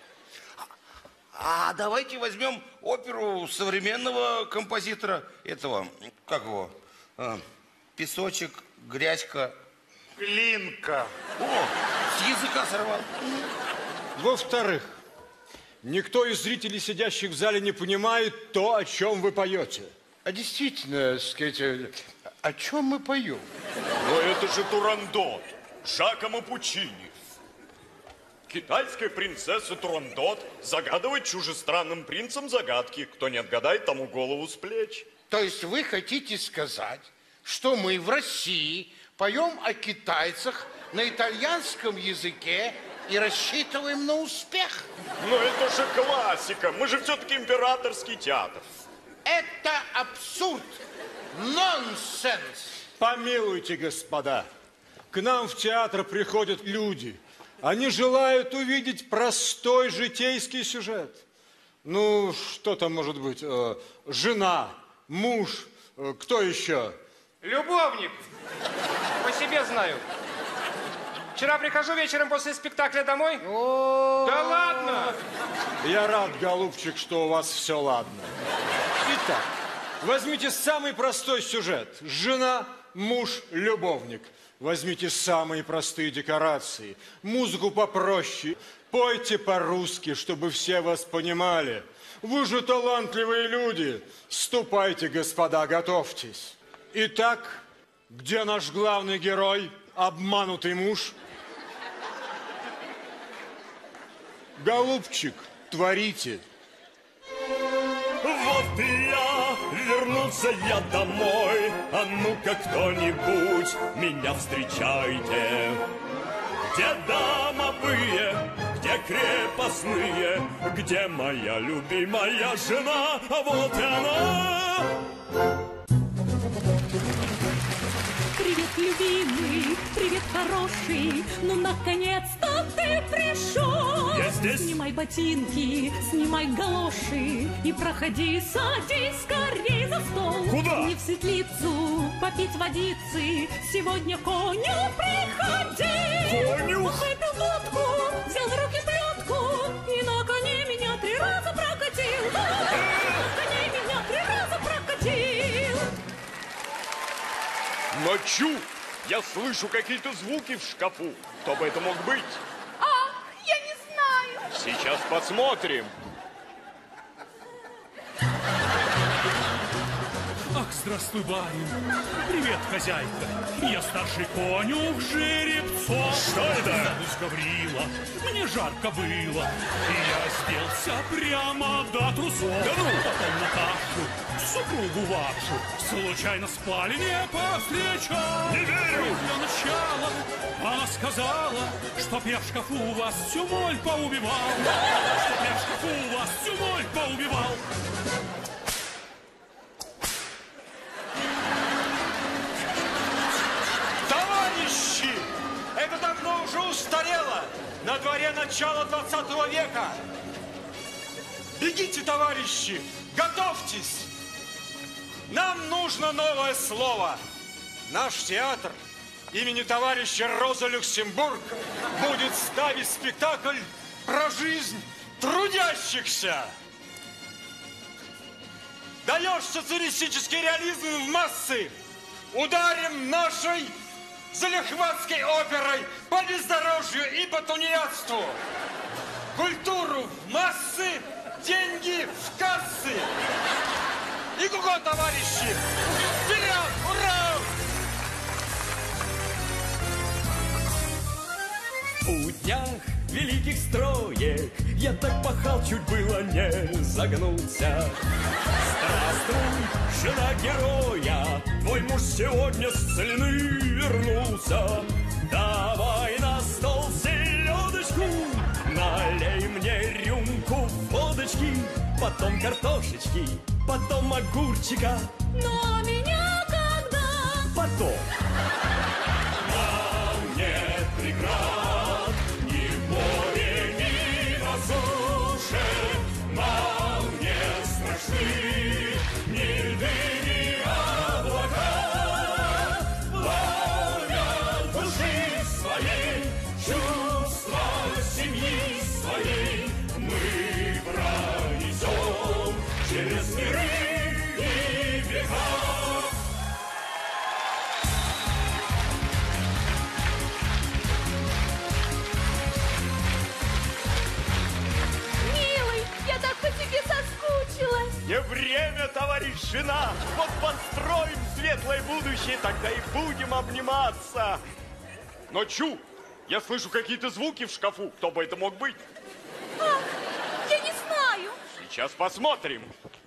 А давайте возьмем оперу современного композитора, этого, как его, а, песочек, грязька. Глинка. О, с языка сорвал. Во-вторых, никто из зрителей, сидящих в зале, не понимает то, о чем вы поете. А действительно, сказать, о чем мы поем? Но это же Турандот, Джакомо Пуччини. Китайская принцесса Турандот загадывает чужестранным принцам загадки. Кто не отгадает, тому голову с плеч. То есть вы хотите сказать, что мы в России поем о китайцах на итальянском языке и рассчитываем на успех? Но это же классика. Мы же все-таки императорский театр. Это абсурд. Нонсенс. Помилуйте, господа. К нам в театр приходят люди. Они желают увидеть простой житейский сюжет. Ну, что там может быть? Э, жена, муж, э, кто еще? Любовник. По себе знаю. Вчера прихожу вечером после спектакля домой. О-о-о. Да ладно! Я рад, голубчик, что у вас все ладно. Итак, возьмите самый простой сюжет. Жена, муж, любовник. Возьмите самые простые декорации. Музыку попроще. Пойте по-русски, чтобы все вас понимали. Вы же талантливые люди. Ступайте, господа, готовьтесь. Итак, где наш главный герой, обманутый муж? Голубчик, творите. Вот и я, вернулся я домой. А ну-ка кто-нибудь меня встречайте. Где домовые, где крепостные, где моя любимая жена, а вот и она. Привет, любимый, привет, хороший, ну, наконец-то ты пришел. Я здесь. Снимай ботинки, снимай галоши и проходи, садись скорей за стол. Куда? Не в светлицу, попить водицы, сегодня коню приходи. Коню? Выпил водку, взял в руки плетку и на коне меня три раза прокатил. На коне меня три раза прокатил. Ночу я слышу какие-то звуки в шкафу. Кто бы это мог быть? А, я не знаю. Сейчас посмотрим. Ах, здравствуй, барин. Привет, хозяйка. Я старший конюх Жеребцов. Что это? Зовусь Гаврила. Мне жарко было. И я разделся прямо до трусов. Да ну! Потом Наташу, супругу вашу, случайно спали не повстречал. Не верю! Для начала она сказала, чтоб я в шкафу у вас всю моль поубивал. Чтоб я в шкафу у вас всю моль поубивал. Товарищи! Это давно уже устарело! На дворе начало двадцатого века! Бегите, товарищи! Готовьтесь! Нам нужно новое слово! Наш театр имени товарища Роза Люксембург будет ставить спектакль про жизнь трудящихся! Даешь социалистический реализм в массы! Ударим нашей залихватской оперой по бездорожью и по тунеядству! Культуру в массы, деньги в кассы! И кого, товарищи? Вперед! Ура! У днях великих строек я так пахал, чуть было не загнулся. Здравствуй, жена героя, твой муж сегодня с целины вернулся. Давай на стол селедочку, налей мне рюмку водочки, потом картошечки, потом огурчика. Ну а меня когда? Потом. Нам нет преград ни в море, ни на суше. Нам не страшны ни льды, ни облака. Пламя души своей, чувства семьи своей мы пронесем через миры и века. Милый, я так по тебе соскучилась. Не время, товарищ жена. Вот построим светлое будущее, тогда и будем обниматься. Но чу, я слышу какие-то звуки в шкафу. Кто бы это мог быть? А, я не знаю. Сейчас посмотрим.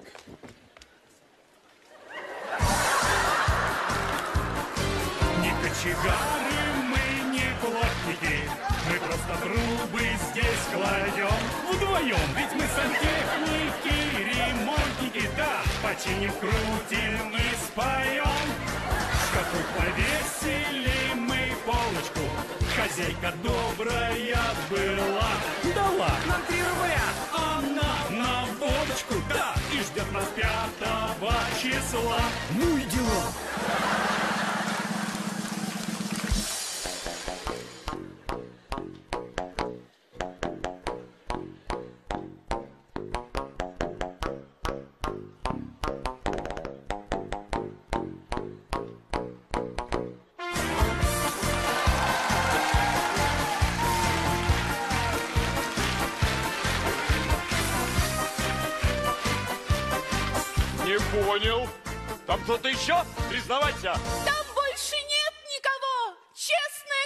Не кочегары мы, не плотники, мы просто трубы здесь кладем вдвоем. Ведь мы сантехники, ремонтники, да, починим, крутим и споем. В шкафу повесили мы полочку, хозяйка добрая была. Дала нам три рубля, она на водочку, да, и ждет нас пятого числа. Ну и дела. Не понял. Там кто-то еще? Признавайся. Там больше нет никого. Честное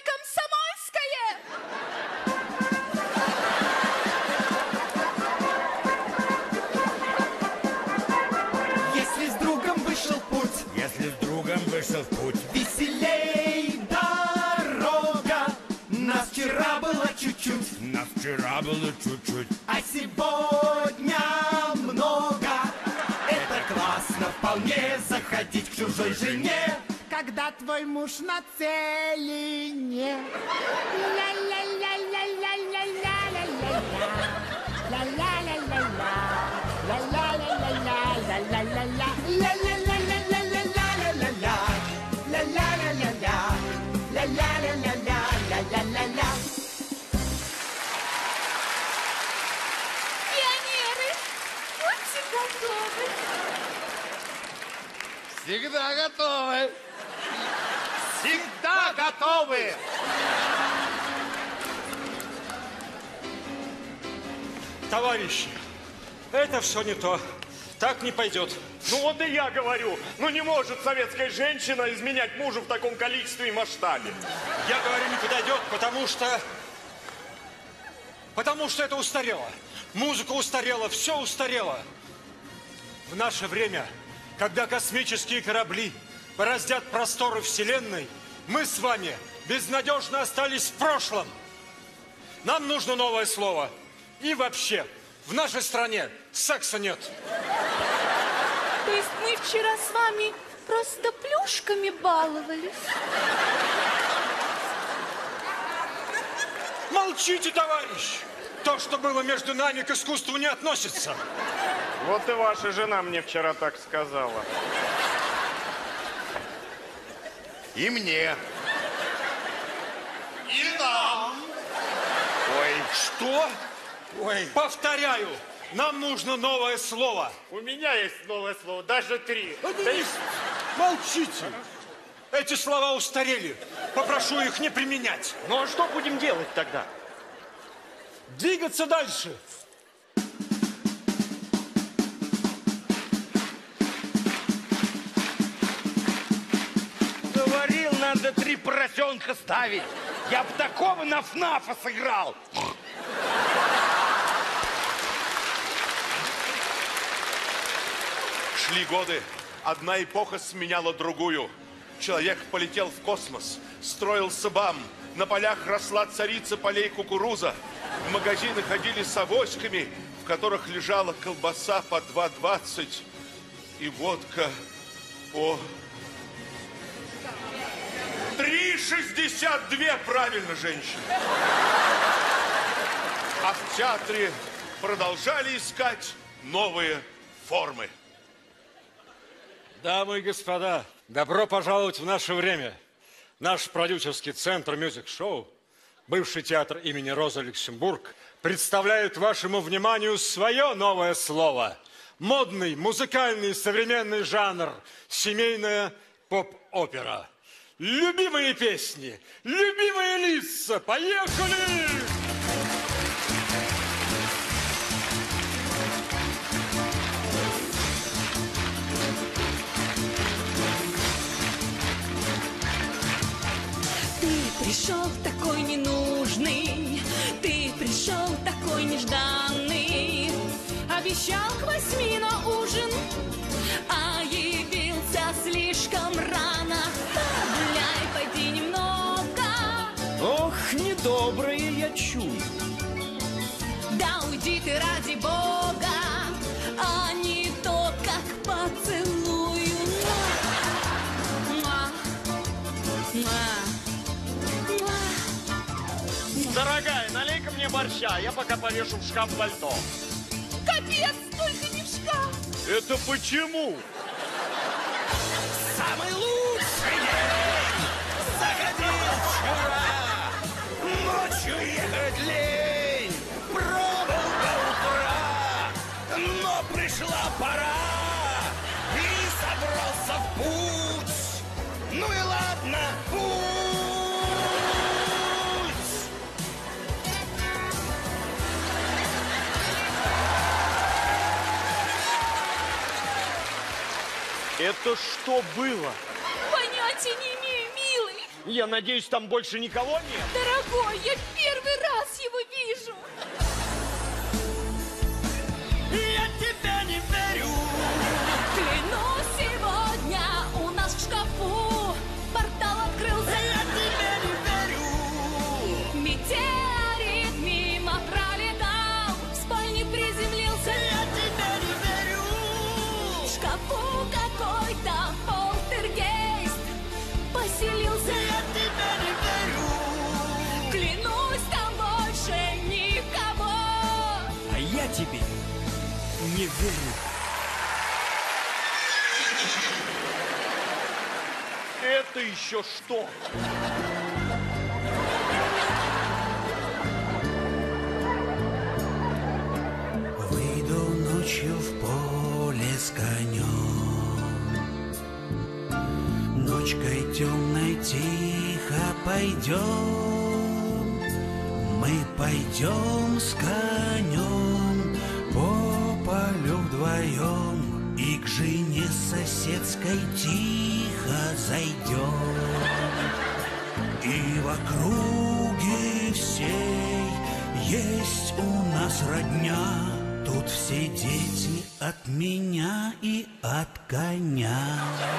комсомольское. Если с другом вышел в путь, Если с другом вышел в путь, веселей дорога. Нас вчера было чуть-чуть, нас вчера было чужой жене. Когда твой муж на целине. Ля-ля-ля-ля-ля-ля-ля-ля-ля-ля. Ля-ля-ля-ля-ля. Ля-ля-ля-ля-ля-ля-ля-ля. Ля-ля-ля-ля-ля-ля-ля-ля. Ля-ля-ля-ля-ля. Ля-ля-ля-ля-ля-ля-ля-ля. Пионеры, будьте готовы. Всегда готовы. Всегда готовы. Товарищи, это все не то. Так не пойдет. Ну вот и я говорю, ну не может советская женщина изменять мужу в таком количестве и масштабе. Я говорю, не подойдет, потому что... Потому что это устарело. Музыка устарела, все устарело. В наше время, когда космические корабли бороздят просторы Вселенной, мы с вами безнадежно остались в прошлом. Нам нужно новое слово. И вообще, в нашей стране секса нет. То есть мы вчера с вами просто плюшками баловались? Молчите, товарищ! То, что было между нами, к искусству не относится. Вот и ваша жена мне вчера так сказала. И мне. И нам. Ой, что? Ой, повторяю, нам нужно новое слово. У меня есть новое слово, даже три. Да и... Молчите. Эти слова устарели. Попрошу их не применять. Ну а что будем делать тогда? Двигаться дальше. Говорил, надо три поросенка ставить. Я бы такого на ФНАФа сыграл. Шли годы, одна эпоха сменяла другую. Человек полетел в космос, строился БАМ, на полях росла царица полей кукуруза, в магазины ходили с авоськами, в которых лежала колбаса по два двадцать и водка по три шестьдесят два, правильно, женщина. А в театре продолжали искать новые формы. Дамы и господа, добро пожаловать в наше время. Наш продюсерский центр «Мюзик-шоу», бывший театр имени Розы Люксембург, представляет вашему вниманию свое новое слово. Модный, музыкальный, современный жанр – семейная поп-опера. Любимые песни, любимые лица. Поехали! Пришел такой ненужный, ты пришел такой нежданный. Обещал к восьми на ужин, а явился слишком рано. Гуляй, пойди немного. Ох, недобрые я чую. Да уйди ты ради Бога, а не то, как поцелую. Муа. Муа. Дорогая, налей-ка мне борща, я пока повешу в шкаф пальто. Капец, только не в шкаф. Это почему? Самый лучший день заходил вчера. Ночью ехать лень, пробыл до утра. Но пришла пора, и собрался в путь. Ну и ладно, путь. Это что было? Понятия не имею, милый. Я надеюсь, там больше никого нет? Дорогой, я первый раз его вижу. Я тебя не верю. Клянусь, сегодня у нас в шкафу портал открылся. Я тебя не верю. Метеорит мимо пролетал, в спальне приземлился. Я тебя не верю. В шкафу какой-то полтергейст. Это еще что? Выйду ночью в поле с конем, ночкой темной тихо пойдем. Мы пойдем с конем по полю вдвоем и к жене соседской тихо зайдем. И в округе всей есть у нас родня, тут все дети от меня и от коня.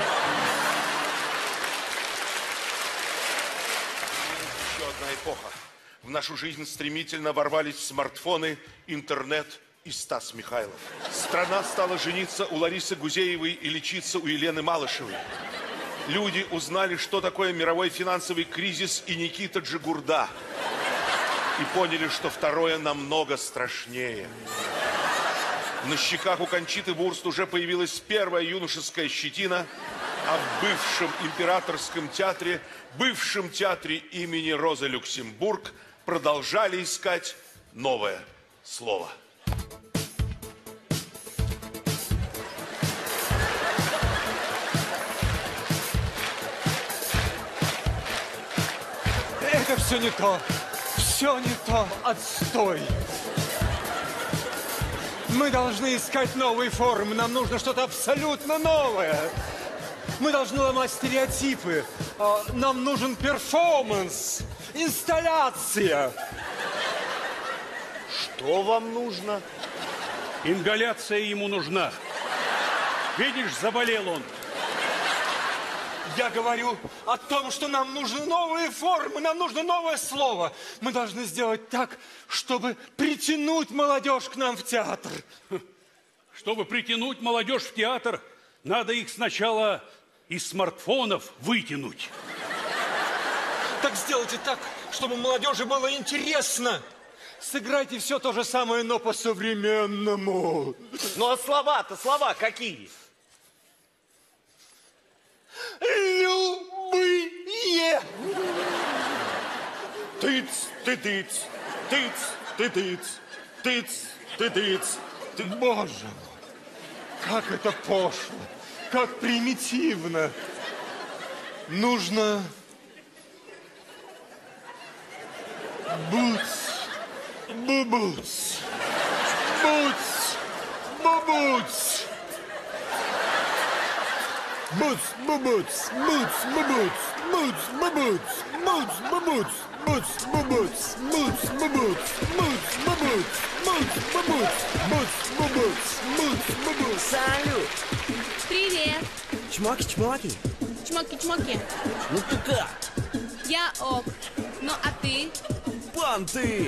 Еще одна эпоха. В нашу жизнь стремительно ворвались смартфоны, интернет и Стас Михайлов. Страна стала жениться у Ларисы Гузеевой и лечиться у Елены Малышевой. Люди узнали, что такое мировой финансовый кризис и Никита Джигурда. И поняли, что второе намного страшнее. На щеках у Кончиты Вурст уже появилась первая юношеская щетина, а в бывшем императорском театре, бывшем театре имени Розы Люксембург, продолжали искать новое слово. Это все не то, все не то, отстой. Мы должны искать новые формы, нам нужно что-то абсолютно новое. Мы должны ломать стереотипы, нам нужен перформанс, инсталляция. Что вам нужно? Ингаляция ему нужна. Видишь, заболел он. Я говорю о том, что нам нужны новые формы, нам нужно новое слово. Мы должны сделать так, чтобы притянуть молодежь к нам в театр. Чтобы притянуть молодежь в театр, надо их сначала из смартфонов вытянуть. Так сделайте так, чтобы молодежи было интересно. Сыграйте все то же самое, но по-современному. Ну а слова-то, слова какие? Любые. Тыц, ты тыц, тыц, ты тыц, тыц, ты тыц. Ты, боже мой, как это пошло, как примитивно. Нужно буц, бубуц, буц, бубуц. Буц, бубуц, буц, бубуц, буц, бубуц, буц, бубуц, буц, бубуц, буц, бубуц, буц, бубуц, буц, бубуц, буц, бубуц, буц, бубуц. Салют! Привет! Чмоки-чмоки! Чмоки-чмоки! Ну ты как? Я ок. Ну а ты? Понты!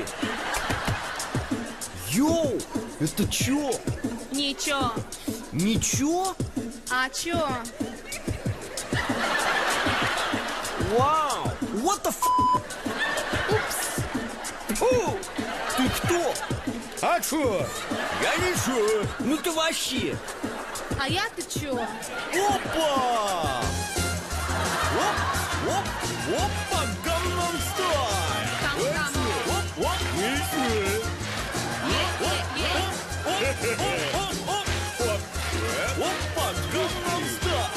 Йоу! Это чё? Ничего. Ничего? А чё? Вау! What the f***? Упс! Фу! Ты кто? А чё? Я ничего. Ну ты вообще. А я-то чё? Опа! Оп, оп, опа, Gangnam Style! Оп, оп, ничего. Опа, Gangnam Style!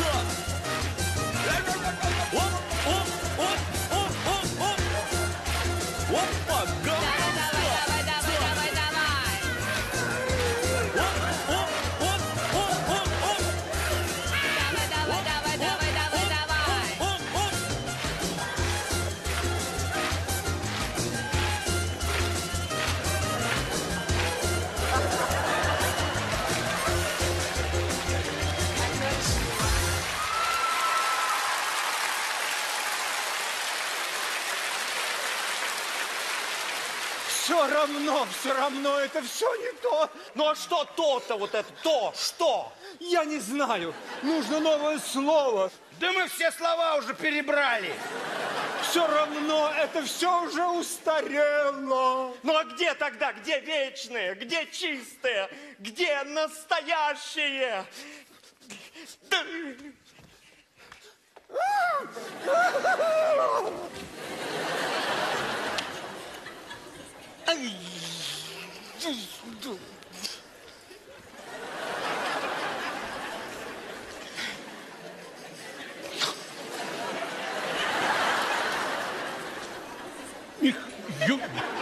Оп, оп, оп, оп, оп, оп. Опа, Gangnam Style! Давай, давай, давай, давай! Оп, оп, оп, оп, оп, оп. Давай, давай, давай, давай, давай, давай! Оп, оп. Все равно, все равно, это все не то. Ну а что то-то, вот это то, что? Я не знаю, нужно новое слово. Да мы все слова уже перебрали. Все равно, это все уже устарело. Ну а где тогда, где вечное, где чистое, где настоящее? Да... Ю...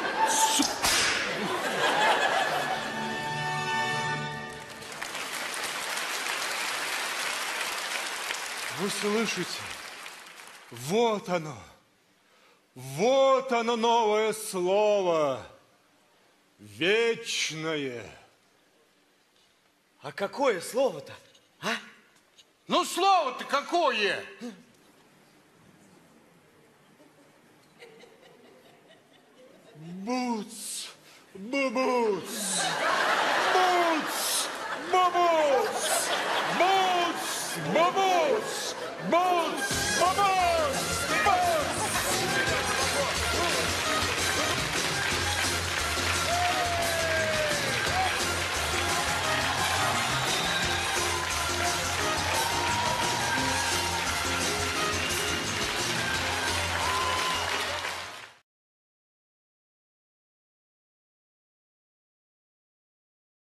Вы слышите? Вот оно. Вот оно новое слово. Вечное. А какое слово-то, а? Ну, слово-то какое? Буц, бубуц, буц, бубуц, буц, бубуц, буц,